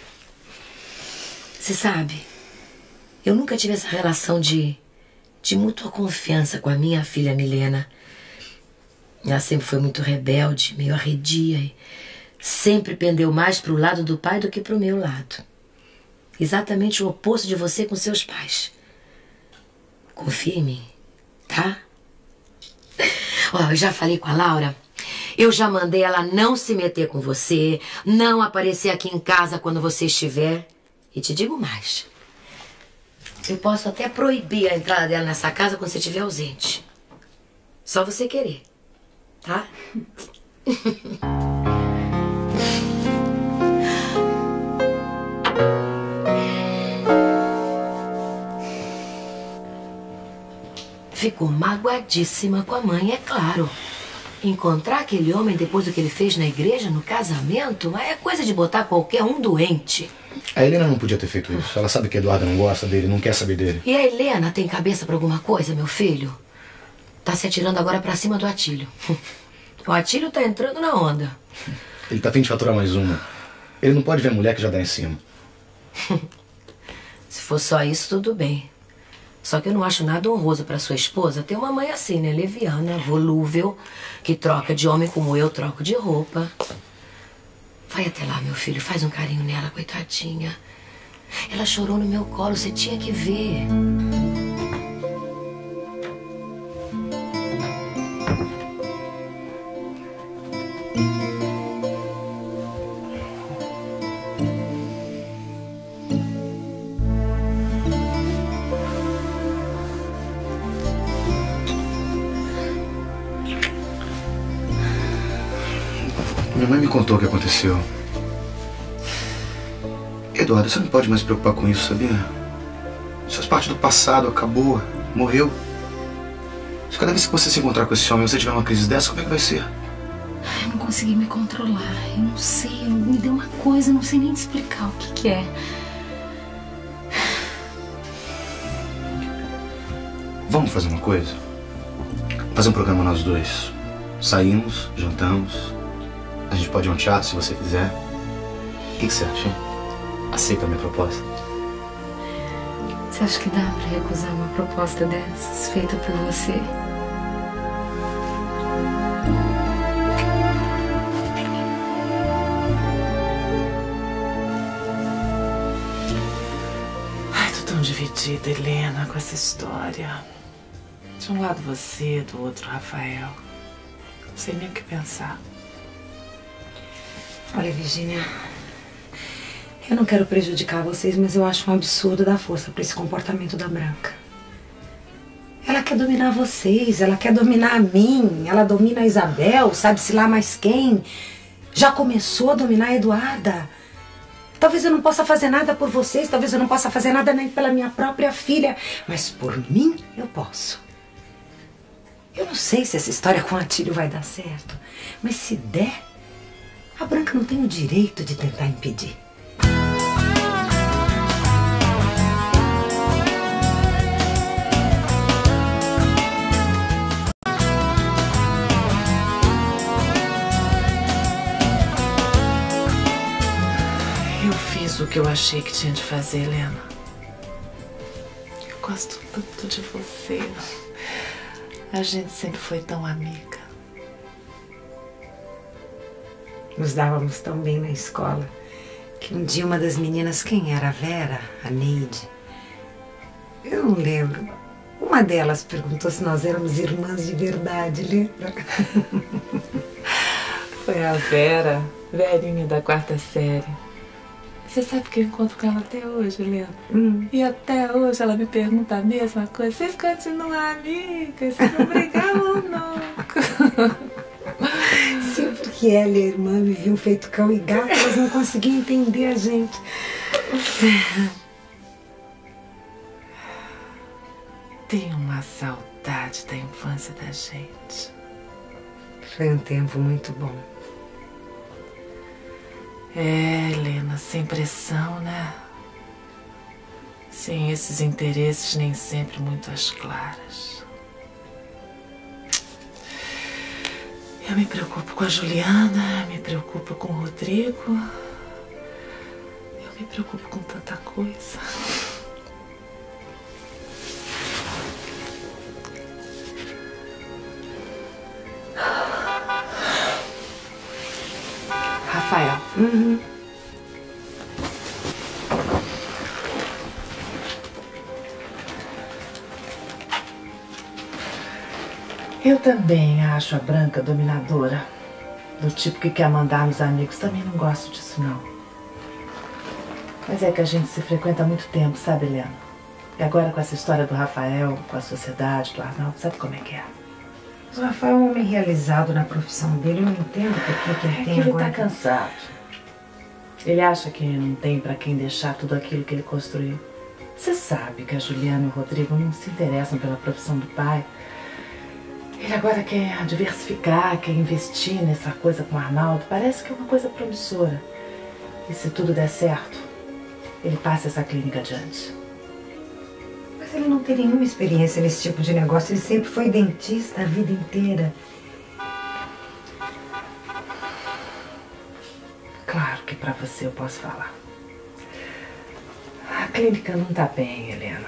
Você sabe, eu nunca tive essa relação de, de mútua confiança com a minha filha Milena. Ela sempre foi muito rebelde, meio arredia e sempre pendeu mais pro lado do pai do que pro meu lado. Exatamente o oposto de você com seus pais. Confia em mim, tá? Ó, eu já falei com a Laura. Eu já mandei ela não se meter com você, não aparecer aqui em casa quando você estiver. E te digo mais. Eu posso até proibir a entrada dela nessa casa quando você estiver ausente. Só você querer, tá? Ficou magoadíssima com a mãe, é claro. Encontrar aquele homem depois do que ele fez na igreja, no casamento, é coisa de botar qualquer um doente. A Helena não podia ter feito isso. Ela sabe que Eduardo não gosta dele, não quer saber dele. E a Helena tem cabeça pra alguma coisa, meu filho? Tá se atirando agora pra cima do Atílio. O Atílio tá entrando na onda. Ele tá a fim de faturar mais uma. Ele não pode ver a mulher que já dá em cima. Se for só isso, tudo bem. Só que eu não acho nada honroso pra sua esposa ter uma mãe assim, né? Leviana, volúvel, que troca de homem como eu troco de roupa. Vai até lá, meu filho, faz um carinho nela, coitadinha. Ela chorou no meu colo, você tinha que ver. Minha mãe me contou o que aconteceu. Eduardo, você não pode mais se preocupar com isso, sabia? Isso faz parte do passado, acabou, morreu. Se cada vez que você se encontrar com esse homem, você tiver uma crise dessa, como é que vai ser? Eu não consegui me controlar. Eu não sei, eu- me deu uma coisa, eu não sei nem te explicar o que que é. Vamos fazer uma coisa? Fazer um programa nós dois. Saímos, jantamos. A gente pode ir a um teatro se você quiser. O que, que você acha, hein? Aceita a minha proposta? Você acha que dá pra recusar uma proposta dessas, feita por você? Ai, tô tão dividida, Helena, com essa história. De um lado você, do outro Rafael. Não sei nem o que pensar. Olha, Virgínia, eu não quero prejudicar vocês, mas eu acho um absurdo dar força pra esse comportamento da Branca. Ela quer dominar vocês, ela quer dominar a mim, ela domina a Isabel, sabe-se lá mais quem. Já começou a dominar a Eduarda. Talvez eu não possa fazer nada por vocês, talvez eu não possa fazer nada nem pela minha própria filha, mas por mim eu posso. Eu não sei se essa história com o Atílio vai dar certo, mas se der, a Branca não tem o direito de tentar impedir. Eu fiz o que eu achei que tinha de fazer, Helena. Eu gosto tanto de você. A gente sempre foi tão amiga. Nos dávamos tão bem na escola que um dia uma das meninas, quem era? A Vera? A Neide? Eu não lembro. Uma delas perguntou se nós éramos irmãs de verdade, lembra? Foi a Vera, velhinha da quarta série. Você sabe que eu encontro com ela até hoje, Helena? Hum. E até hoje ela me pergunta a mesma coisa. Vocês continuam amigas? Vocês não brigavam nunca? Sim, porque ela e a irmã viviam feito cão e gato, elas não conseguiam entender a gente. Tenho uma saudade da infância da gente. Foi um tempo muito bom. É, Helena, sem pressão, né? Sem esses interesses nem sempre muito às claras. Eu me preocupo com a Juliana, me preocupo com o Rodrigo. Eu me preocupo com tanta coisa. Rafael. Uhum. Eu também acho a Branca dominadora. Do tipo que quer mandar nos amigos. Também não gosto disso, não. Mas é que a gente se frequenta há muito tempo, sabe, Helena? E agora com essa história do Rafael, com a sociedade, do Arnaldo, sabe como é que é? O Rafael é um homem realizado na profissão dele, eu não entendo por que, que ele É tem que ele agora... tá cansado. Ele acha que não tem pra quem deixar tudo aquilo que ele construiu. Você sabe que a Juliana e o Rodrigo não se interessam pela profissão do pai. Ele agora quer diversificar, quer investir nessa coisa com o Arnaldo. Parece que é uma coisa promissora. E se tudo der certo, ele passa essa clínica adiante. Mas ele não tem nenhuma experiência nesse tipo de negócio. Ele sempre foi dentista a vida inteira. Claro que pra você eu posso falar. A clínica não tá bem, Helena.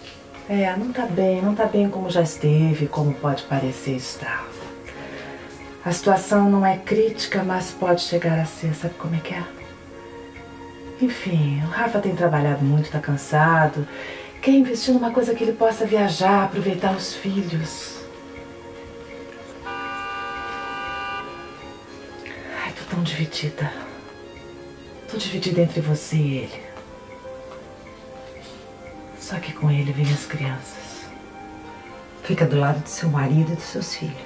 É, não tá bem, não tá bem como já esteve, como pode parecer estar. A situação não é crítica, mas pode chegar a ser. Sabe como é que é? Enfim, o Rafa tem trabalhado muito, tá cansado. Quer investir numa coisa que ele possa viajar, aproveitar os filhos. Ai, tô tão dividida. Tô dividida entre você e ele. Só que com ele vem as crianças. Fica do lado do seu marido e dos seus filhos.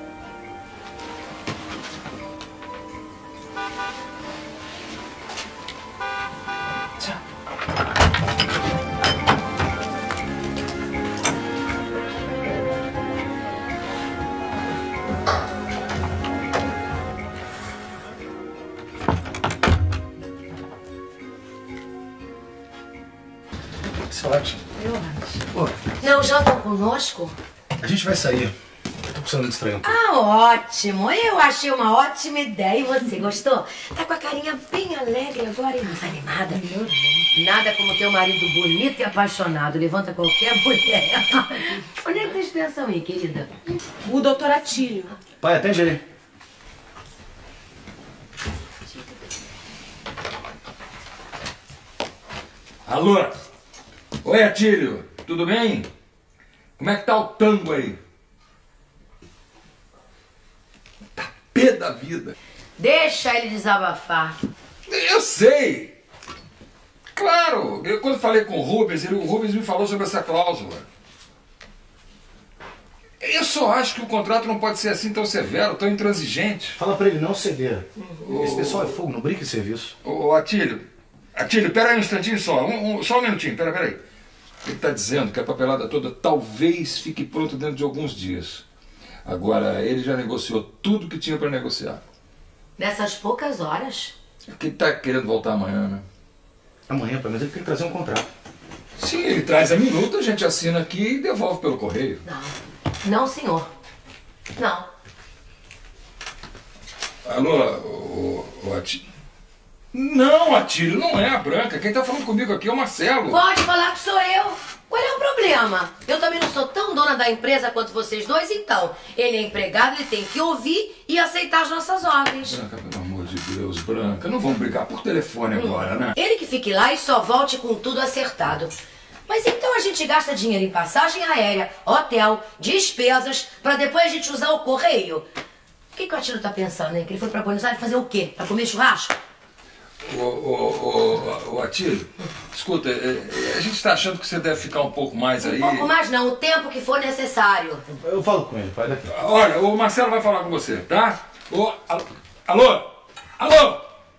Sorte. Eu acho. Pô, Não jantam conosco? a gente vai sair. Eu tô precisando me distrair um pouco. Ah, ótimo. Eu achei uma ótima ideia. E você, gostou? Tá com a carinha bem alegre agora e desanimada. Nada como teu marido bonito e apaixonado. Levanta qualquer mulher. Onde é que vocês pensam aí, querida? O doutor Atílio. Pai, atende ele. Alô? Oi, Atílio. Tudo bem? Como é que tá o tango aí? Tá pé da vida. Deixa ele desabafar. Eu sei. Claro. Eu, quando falei com o Rubens, ele, o Rubens me falou sobre essa cláusula. Eu só acho que o contrato não pode ser assim tão severo, tão intransigente. Fala pra ele não ceder. Esse pessoal é fogo, não brinca em serviço. Ô, ô Atílio, Atílio, pera aí um instantinho só, um, um, só um minutinho, pera, pera aí. Ele está dizendo que a papelada toda talvez fique pronta dentro de alguns dias. Agora, ele já negociou tudo que tinha para negociar. Nessas poucas horas? É porque ele está querendo voltar amanhã, né? Amanhã, pai, mas ele quer trazer um contrato. Sim, ele traz a minuta, a gente assina aqui e devolve pelo correio. Não. Não, senhor. Não. Alô, o, o Atílio? Não, Atílio, não é a Branca. Quem está falando comigo aqui é o Marcelo. Pode falar que sou eu. Qual é o problema? Eu também não sou tão dona da empresa quanto vocês dois, então. Ele é empregado, ele tem que ouvir e aceitar as nossas ordens. Branca, pelo amor de Deus, Branca, não vamos brigar por telefone Hum. agora, né? Ele que fique lá e só volte com tudo acertado. Mas então a gente gasta dinheiro em passagem aérea, hotel, despesas, pra depois a gente usar o correio. O que, que o Atílio tá pensando, hein? Que ele foi pra Buenos Aires fazer o quê? Pra comer churrasco? Ô, ô, ô, ô, Atílio, escuta, é, é, a gente tá achando que você deve ficar um pouco mais aí. Um pouco mais não, o tempo que for necessário. Eu falo com ele, pai, daqui. Olha, o Marcelo vai falar com você, tá? Ô, alô? Alô? Alô?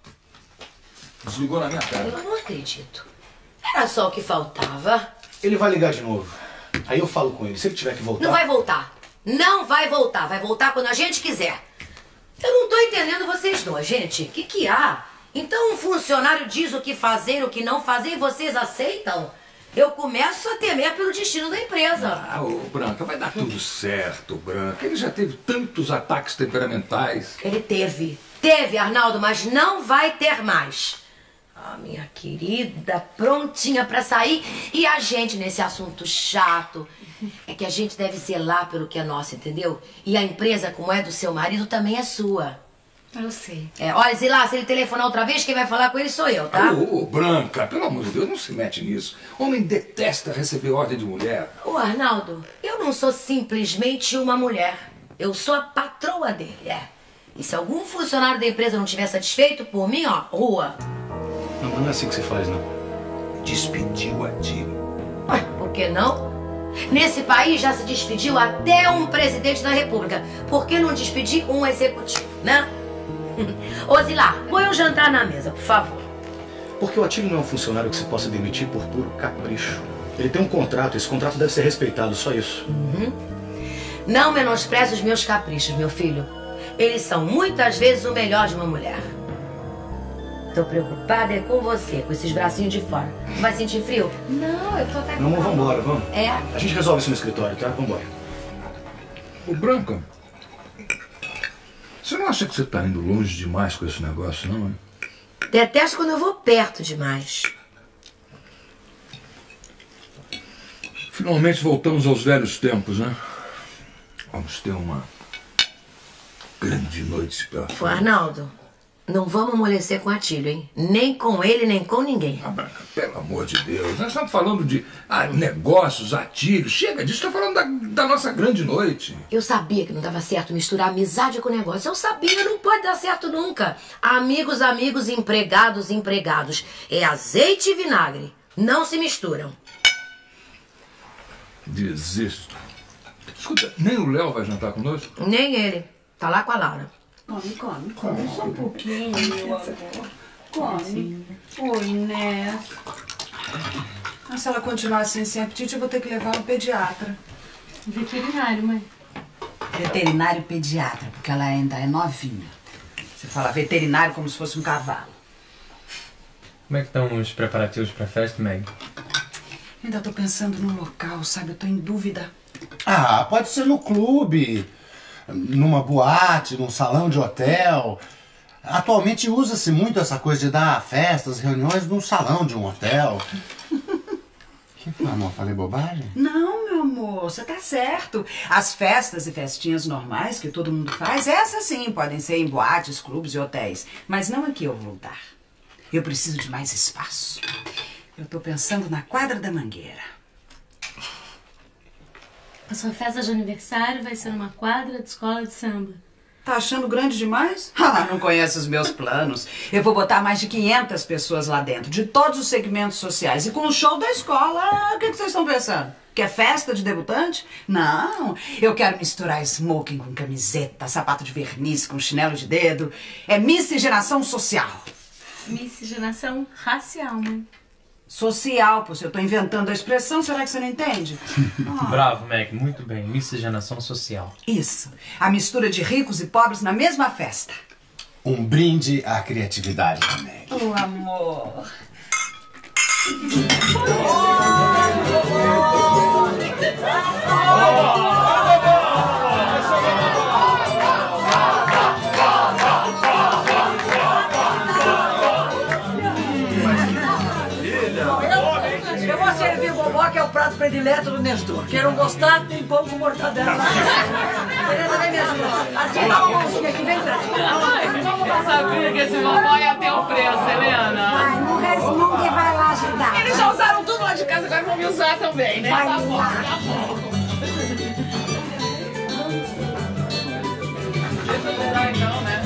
Desligou na minha cara. Eu não acredito. Era só o que faltava. Ele vai ligar de novo. Aí eu falo com ele. Se ele tiver que voltar... Não vai voltar. Não vai voltar. Vai voltar quando a gente quiser. Eu não tô entendendo vocês dois, gente. O que que há? Então um funcionário diz o que fazer, o que não fazer e vocês aceitam? Eu começo a temer pelo destino da empresa. Ah, ô, Branca, vai dar tudo certo, Branca. Ele já teve tantos ataques temperamentais. Ele teve. Teve, Arnaldo, mas não vai ter mais. Ah, minha querida, prontinha pra sair. E a gente nesse assunto chato. É que a gente deve zelar pelo que é nosso, entendeu? E a empresa, como é do seu marido, também é sua. Eu sei. É, olha, Zilá, se ele telefonar outra vez, quem vai falar com ele sou eu, tá? Ô, ô, Branca, pelo amor de Deus, não se mete nisso. Homem detesta receber ordem de mulher. Ô, Arnaldo, eu não sou simplesmente uma mulher. Eu sou a patroa dele, é. E se algum funcionário da empresa não estiver satisfeito, por mim, ó, rua. Não, não é assim que você faz, não. Despediu a ti. Ué, por que não? Nesse país já se despediu até um presidente da república. Por que não despedir um executivo, né? Ô, Zilá, põe um jantar na mesa, por favor. Porque o Atílio não é um funcionário que se possa demitir por puro capricho. Ele tem um contrato, esse contrato deve ser respeitado, só isso. Uhum. Não menospreze os meus caprichos, meu filho. Eles são muitas vezes o melhor de uma mulher. Tô preocupada é com você, com esses bracinhos de fora. Vai sentir frio? Não, eu tô até Não, vamos embora, vamos. É? A gente resolve isso no escritório, tá? Vamos embora. Ô, Branca, você não acha que você tá indo longe demais com esse negócio, não, hein? Detesto quando eu vou perto demais. Finalmente voltamos aos velhos tempos, né? Vamos ter uma grande noite pela Pô, Arnaldo, não vamos amolecer com Atílio, hein? Nem com ele, nem com ninguém. Ah, Branca, pelo amor de Deus. Nós estamos falando de ah, negócios, Atílio. Chega disso, estou falando da, da nossa grande noite. Eu sabia que não dava certo misturar amizade com negócio. Eu sabia, não pode dar certo nunca. Amigos, amigos, empregados, empregados. É azeite e vinagre. Não se misturam. Desisto. Escuta, nem o Léo vai jantar conosco? Nem ele. Tá lá com a Laura. Come, come, come. Só um pouquinho, meu amor. Come. Oi, né? Mas se ela continuar assim sem apetite, eu vou ter que levar um pediatra. Veterinário, mãe. Veterinário pediatra, porque ela ainda é novinha. Você fala veterinário como se fosse um cavalo. Como é que estão os preparativos pra festa, Meg? Ainda tô pensando no local, sabe? Eu tô em dúvida. Ah, pode ser no clube, numa boate, num salão de hotel. Atualmente usa-se muito essa coisa de dar festas, reuniões num salão de um hotel. Que foi, amor? Falei bobagem? Não, meu amor, você tá certo. As festas e festinhas normais que todo mundo faz, essas sim, podem ser em boates, clubes e hotéis. Mas não aqui eu vou dar. Eu preciso de mais espaço. Eu tô pensando na quadra da Mangueira. A sua festa de aniversário vai ser numa quadra de escola de samba. Tá achando grande demais? Ah, não conhece os meus planos. Eu vou botar mais de quinhentas pessoas lá dentro, de todos os segmentos sociais. E com o show da escola, o que, que vocês estão pensando? Que é festa de debutante? Não, eu quero misturar smoking com camiseta, sapato de verniz com chinelo de dedo. É miscigenação social. Miscigenação racial, mãe. Social, pô, se eu tô inventando a expressão, será que você não entende? Ah. Bravo, Meg, muito bem. Miscigenação social. Isso, a mistura de ricos e pobres na mesma festa. Um brinde à criatividade da Meg. Oh, amor. Eu vou servir o bobó, que é o prato predileto do Nestor. Quem não gostar, tem pão com mortadela. Beleza, vem mesmo. Assim, dá uma mãozinha aqui, vem pra cá. Eu sabia que esse bobó ia ter um preço, Helena. Ai, não resmungue, vai lá ajudar. Eles já usaram tudo lá de casa, agora vão me usar também, né? Vai Tá bom, lá. tá bom. Deixa eu zerar então, né?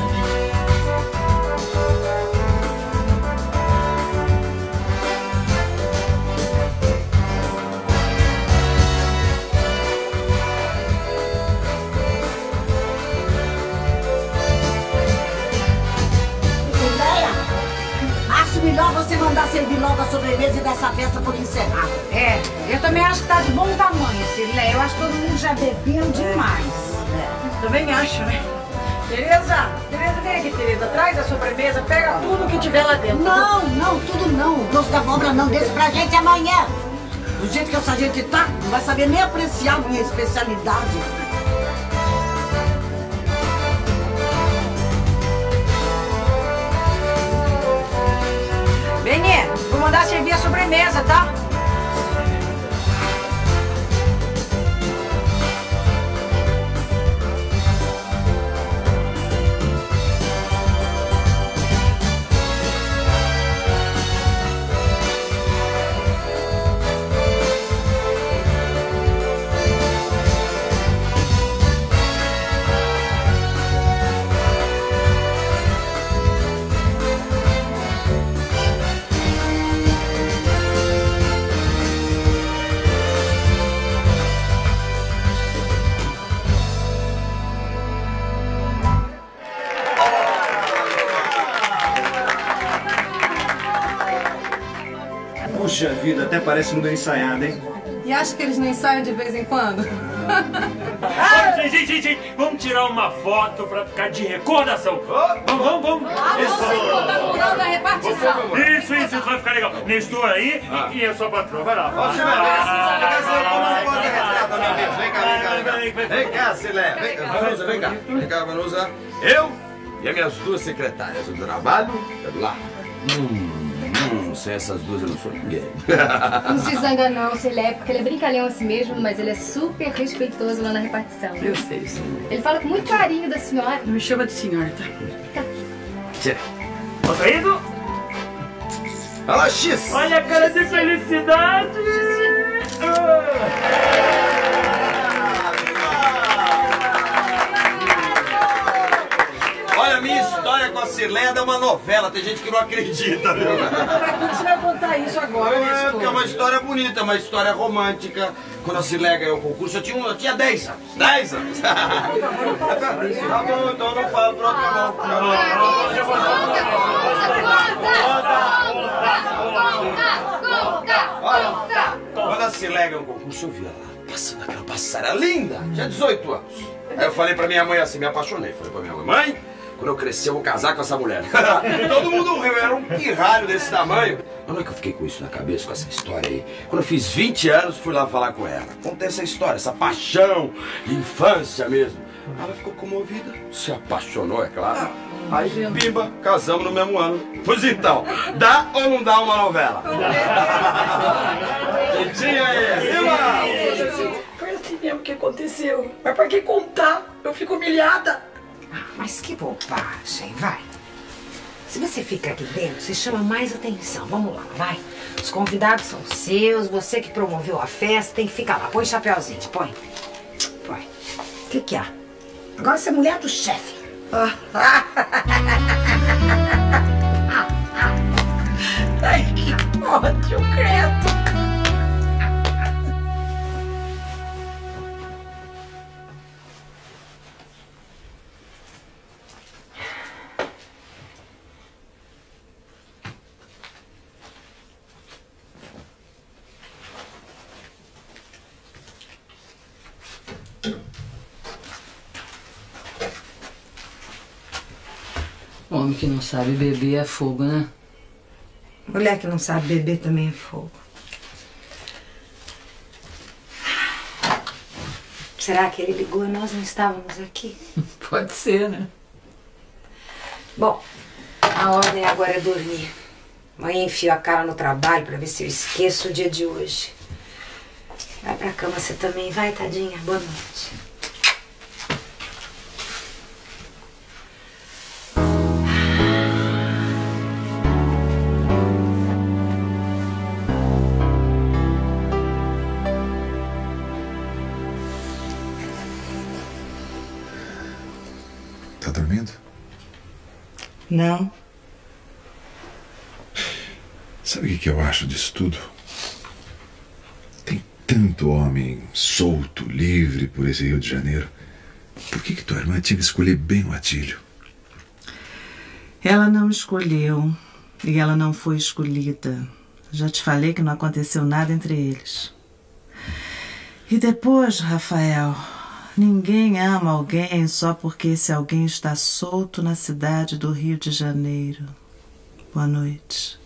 Acho melhor você mandar servir logo a sobremesa e dessa festa por encerrada. É, eu também acho que tá de bom tamanho esse Lé. Eu acho que todo mundo já bebeu demais. É. Também acho, né? Tereza, Tereza, vem aqui, Tereza. Traz a sobremesa, pega tudo que tiver lá dentro. Não, não, tudo não. O doce da abóbora não, deixa pra gente amanhã. Do jeito que essa gente tá, não vai saber nem apreciar a minha especialidade. Benê, vou mandar servir a sobremesa, tá? Puxa vida, até parece luta ensaiada, hein? E acha que eles não ensaiam de vez em quando? Gente, gente, gente, gente, vamos tirar uma foto pra ficar de recordação. Vamos, vamos, vamos. Isso. Tá mudando a repartição. Isso, isso, isso vai ficar legal. Nestor aí e- e a sua patroa. Vai lá. Ô, Silé, vem cá, vem cá, vem cá. Vem cá, Silé. Vem cá, Vanusa, vem cá. Vem cá, Vanusa. Eu e as minhas duas secretárias, o do trabalho e a do lar. Hum, Hum, sem essas duas eu não sou ninguém. Não precisa ainda não, se ele é, porque ele é brincalhão assim mesmo, mas ele é super respeitoso lá na repartição. Eu sei, sim. Ele fala com muito carinho da senhora. Não me chama de senhora, tá? Tchê. Bota ido. Fala, X! Olha a cara de felicidade! Olha, a minha história com a Cirleda é uma novela, tem gente que não acredita, viu? Pra que você vai contar isso agora, É, Nestor? porque é uma história bonita, uma história romântica. Quando a Cirleda ganhou o concurso, eu tinha, um, eu tinha dez anos. dez anos. Tá bom, então não falo, pronto, acabou. Quando a Cirleda ganhou o concurso, eu vi ela passando aquela passarela linda. Tinha dezoito anos. Aí eu falei pra minha mãe assim, me apaixonei. Falei pra minha mãe, mãe, quando eu crescer eu vou casar com essa mulher. Todo mundo riu, era um pirralho desse tamanho. Não é que eu fiquei com isso na cabeça, com essa história aí. Quando eu fiz vinte anos, fui lá falar com ela. Contei essa história, essa paixão de infância mesmo. Ela ficou comovida, se apaixonou, é claro. Aí, pimba, casamos no mesmo ano. Pois então, dá ou não dá uma novela? Tinha aí, viva! Foi assim mesmo que aconteceu. Mas pra que contar? Eu fico humilhada. Mas que bobagem, vai. Se você fica aqui dentro, você chama mais atenção. Vamos lá, vai. Os convidados são seus, você que promoveu a festa, tem que ficar lá. Põe o chapéuzinho, põe. Põe. O que que há? Agora você é mulher do chefe. Ai, que ódio, credo. Homem que não sabe beber é fogo, né? Mulher que não sabe beber também é fogo. Será que ele ligou e nós não estávamos aqui? Pode ser, né? Bom, a ordem agora é dormir. Amanhã enfio a cara no trabalho pra ver se eu esqueço o dia de hoje. Vai pra cama você também, vai, tadinha. Boa noite. Tá dormindo? Não. Sabe o que que eu acho disso tudo? Tem tanto homem solto, livre por esse Rio de Janeiro. Por que que tua irmã tinha que escolher bem o Atílio? Ela não escolheu e ela não foi escolhida. Já te falei que não aconteceu nada entre eles. E depois, Rafael, ninguém ama alguém só porque esse alguém está solto na cidade do Rio de Janeiro. Boa noite.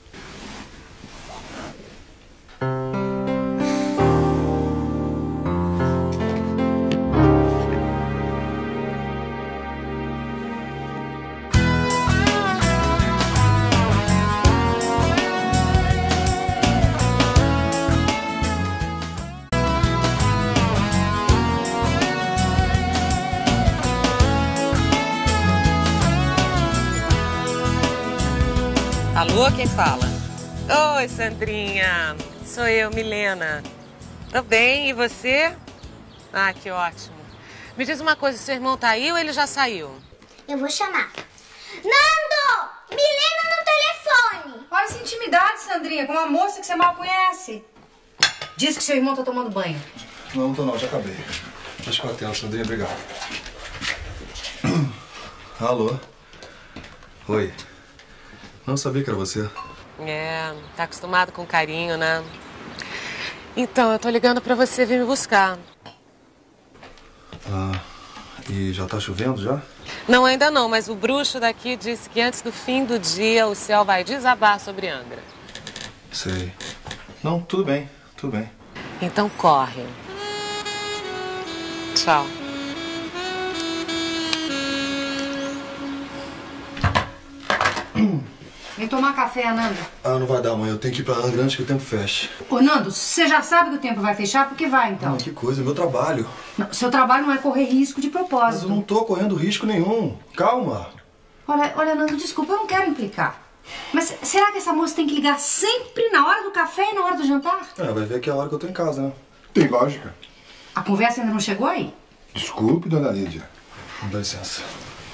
Alô, quem fala? Oi, Sandrinha. Sou eu, Milena. Tô bem, e você? Ah, que ótimo. Me diz uma coisa, seu irmão tá aí ou ele já saiu? Eu vou chamar. Nando! Milena no telefone! Olha essa intimidade, Sandrinha, com uma moça que você mal conhece. Diz que seu irmão tá tomando banho. Não, não tô não, já acabei. Deixa com a tela, Sandrinha, obrigado. Alô? Oi. Não sabia que era você. É, tá acostumado com carinho, né? Então, eu tô ligando pra você vir me buscar. Ah, e já tá chovendo já? Não, ainda não, mas o bruxo daqui disse que antes do fim do dia o céu vai desabar sobre Angra. Sei. Não, tudo bem, tudo bem. Então corre. Tchau. Vem tomar café, Nando. Ah, não vai dar, mãe. Eu tenho que ir pra Angra antes que o tempo feche. Ô, Nando, você já sabe que o tempo vai fechar, por que vai, então? Mãe, que coisa, é meu trabalho. Não, seu trabalho não é correr risco de propósito. Mas eu não tô correndo risco nenhum. Calma. Olha, olha, Nando, desculpa, eu não quero implicar. Mas será que essa moça tem que ligar sempre na hora do café e na hora do jantar? É, vai ver que é a hora que eu tô em casa, né? Tem lógica. A conversa ainda não chegou aí? Desculpe, dona Lídia. Dá licença.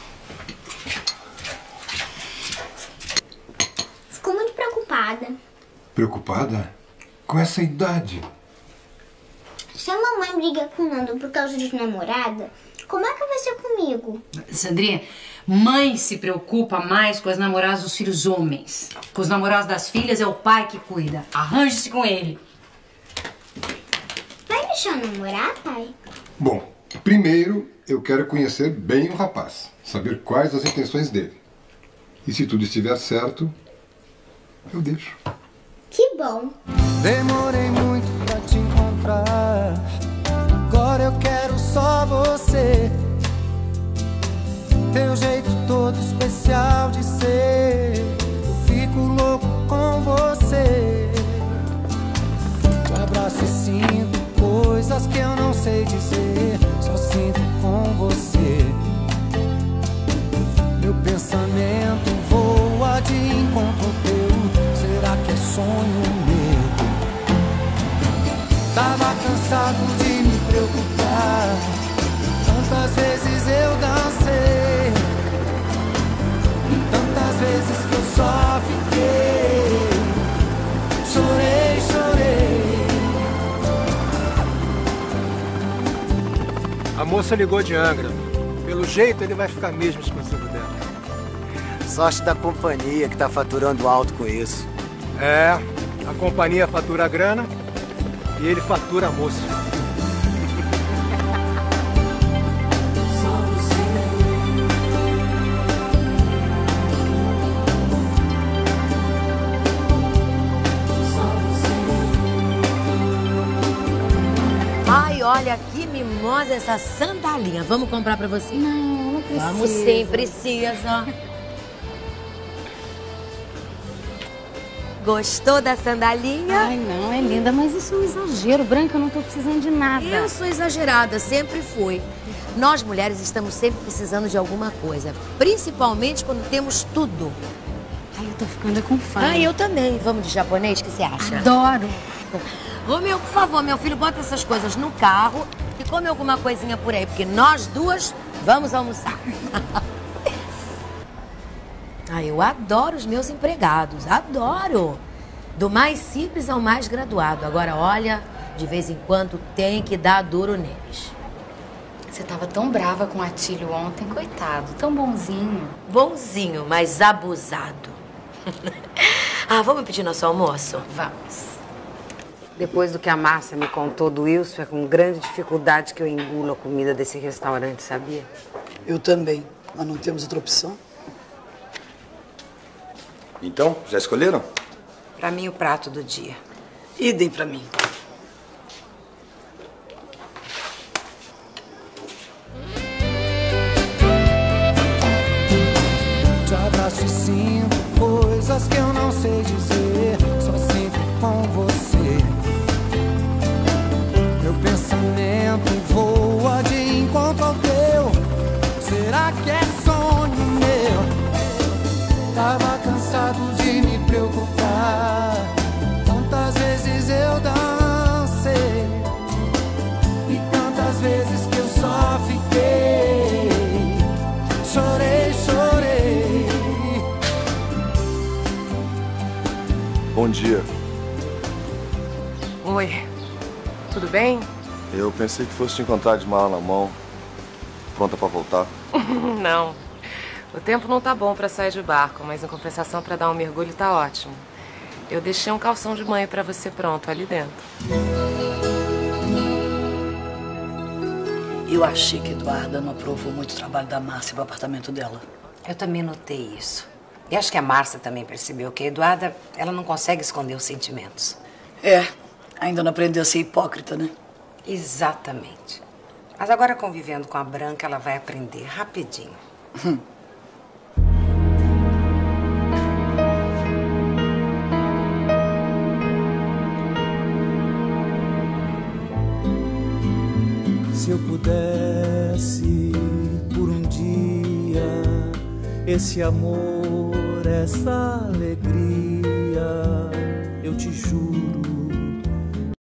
Ficou muito preocupada. Preocupada? Com essa idade? Se a mamãe briga com o Nando por causa de namorada, como é que vai ser comigo? Sandrinha, mãe se preocupa mais com as namoradas dos filhos homens. Com os namorados das filhas é o pai que cuida. Arranje-se com ele. Vai deixar eu namorar, pai? Bom, primeiro eu quero conhecer bem o rapaz. Saber quais as intenções dele. E se tudo estiver certo, eu deixo. Que bom. Demorei muito pra te encontrar. Agora eu quero só você. Teu jeito todo especial de ser. Eu fico louco com você. Te abraço e sinto coisas que eu não sei dizer. Só sinto com você. Meu pensamento voa de encontro ao teu. Será que é sonho meu? Tava cansado de me preocupar. Tantas vezes eu dancei. Tantas vezes que eu só fiquei. Chorei, chorei. A moça ligou de Angra. Pelo jeito ele vai ficar mesmo exclusivo dela. Sorte da companhia que tá faturando alto com isso. É, a companhia fatura a grana e ele fatura a moça. Ai, olha que mimosa essa sandalinha. Vamos comprar pra você? Não, não precisa. Vamos sim, precisa. Gostou da sandalinha? Ai, não, é linda, mas isso é um exagero. Branca, eu não tô precisando de nada. Eu sou exagerada, sempre fui. Nós, mulheres, estamos sempre precisando de alguma coisa. Principalmente quando temos tudo. Ai, eu tô ficando com fome. Ah, eu também. Vamos de japonês? O que você acha? Adoro. Romeu, por favor, meu filho, bota essas coisas no carro e come alguma coisinha por aí, porque nós duas vamos almoçar. Ah, eu adoro os meus empregados, adoro. Do mais simples ao mais graduado. Agora, olha, de vez em quando tem que dar duro neles. Você tava tão brava com o Atílio ontem, coitado, tão bonzinho. Bonzinho, mas abusado. Ah, vamos pedir nosso almoço? Vamos. Depois do que a Márcia me contou do Wilson, é com grande dificuldade que eu engulo a comida desse restaurante, sabia? Eu também, mas não temos outra opção. Então, já escolheram? Pra mim, o prato do dia. Idem pra mim. Te abraço e sinto coisas que eu não sei dizer. Só sinto com você. Meu pensamento voa de encontro ao teu. Será que é sonho meu? Tava cansado de me preocupar. Tantas vezes eu dancei. E tantas vezes que eu só fiquei. Chorei, chorei. Bom dia. Oi, tudo bem? Eu pensei que fosse te encontrar de mala na mão, pronta pra voltar. Não. O tempo não tá bom pra sair de barco, mas em compensação pra dar um mergulho tá ótimo. Eu deixei um calção de banho pra você pronto ali dentro. Eu achei que Eduarda não aprovou muito o trabalho da Márcia pro apartamento dela. Eu também notei isso. E acho que a Márcia também percebeu que a Eduarda, ela não consegue esconder os sentimentos. É, ainda não aprendeu a ser hipócrita, né? Exatamente. Mas agora, convivendo com a Branca, ela vai aprender rapidinho. Hum. esse amor, essa alegria, eu te juro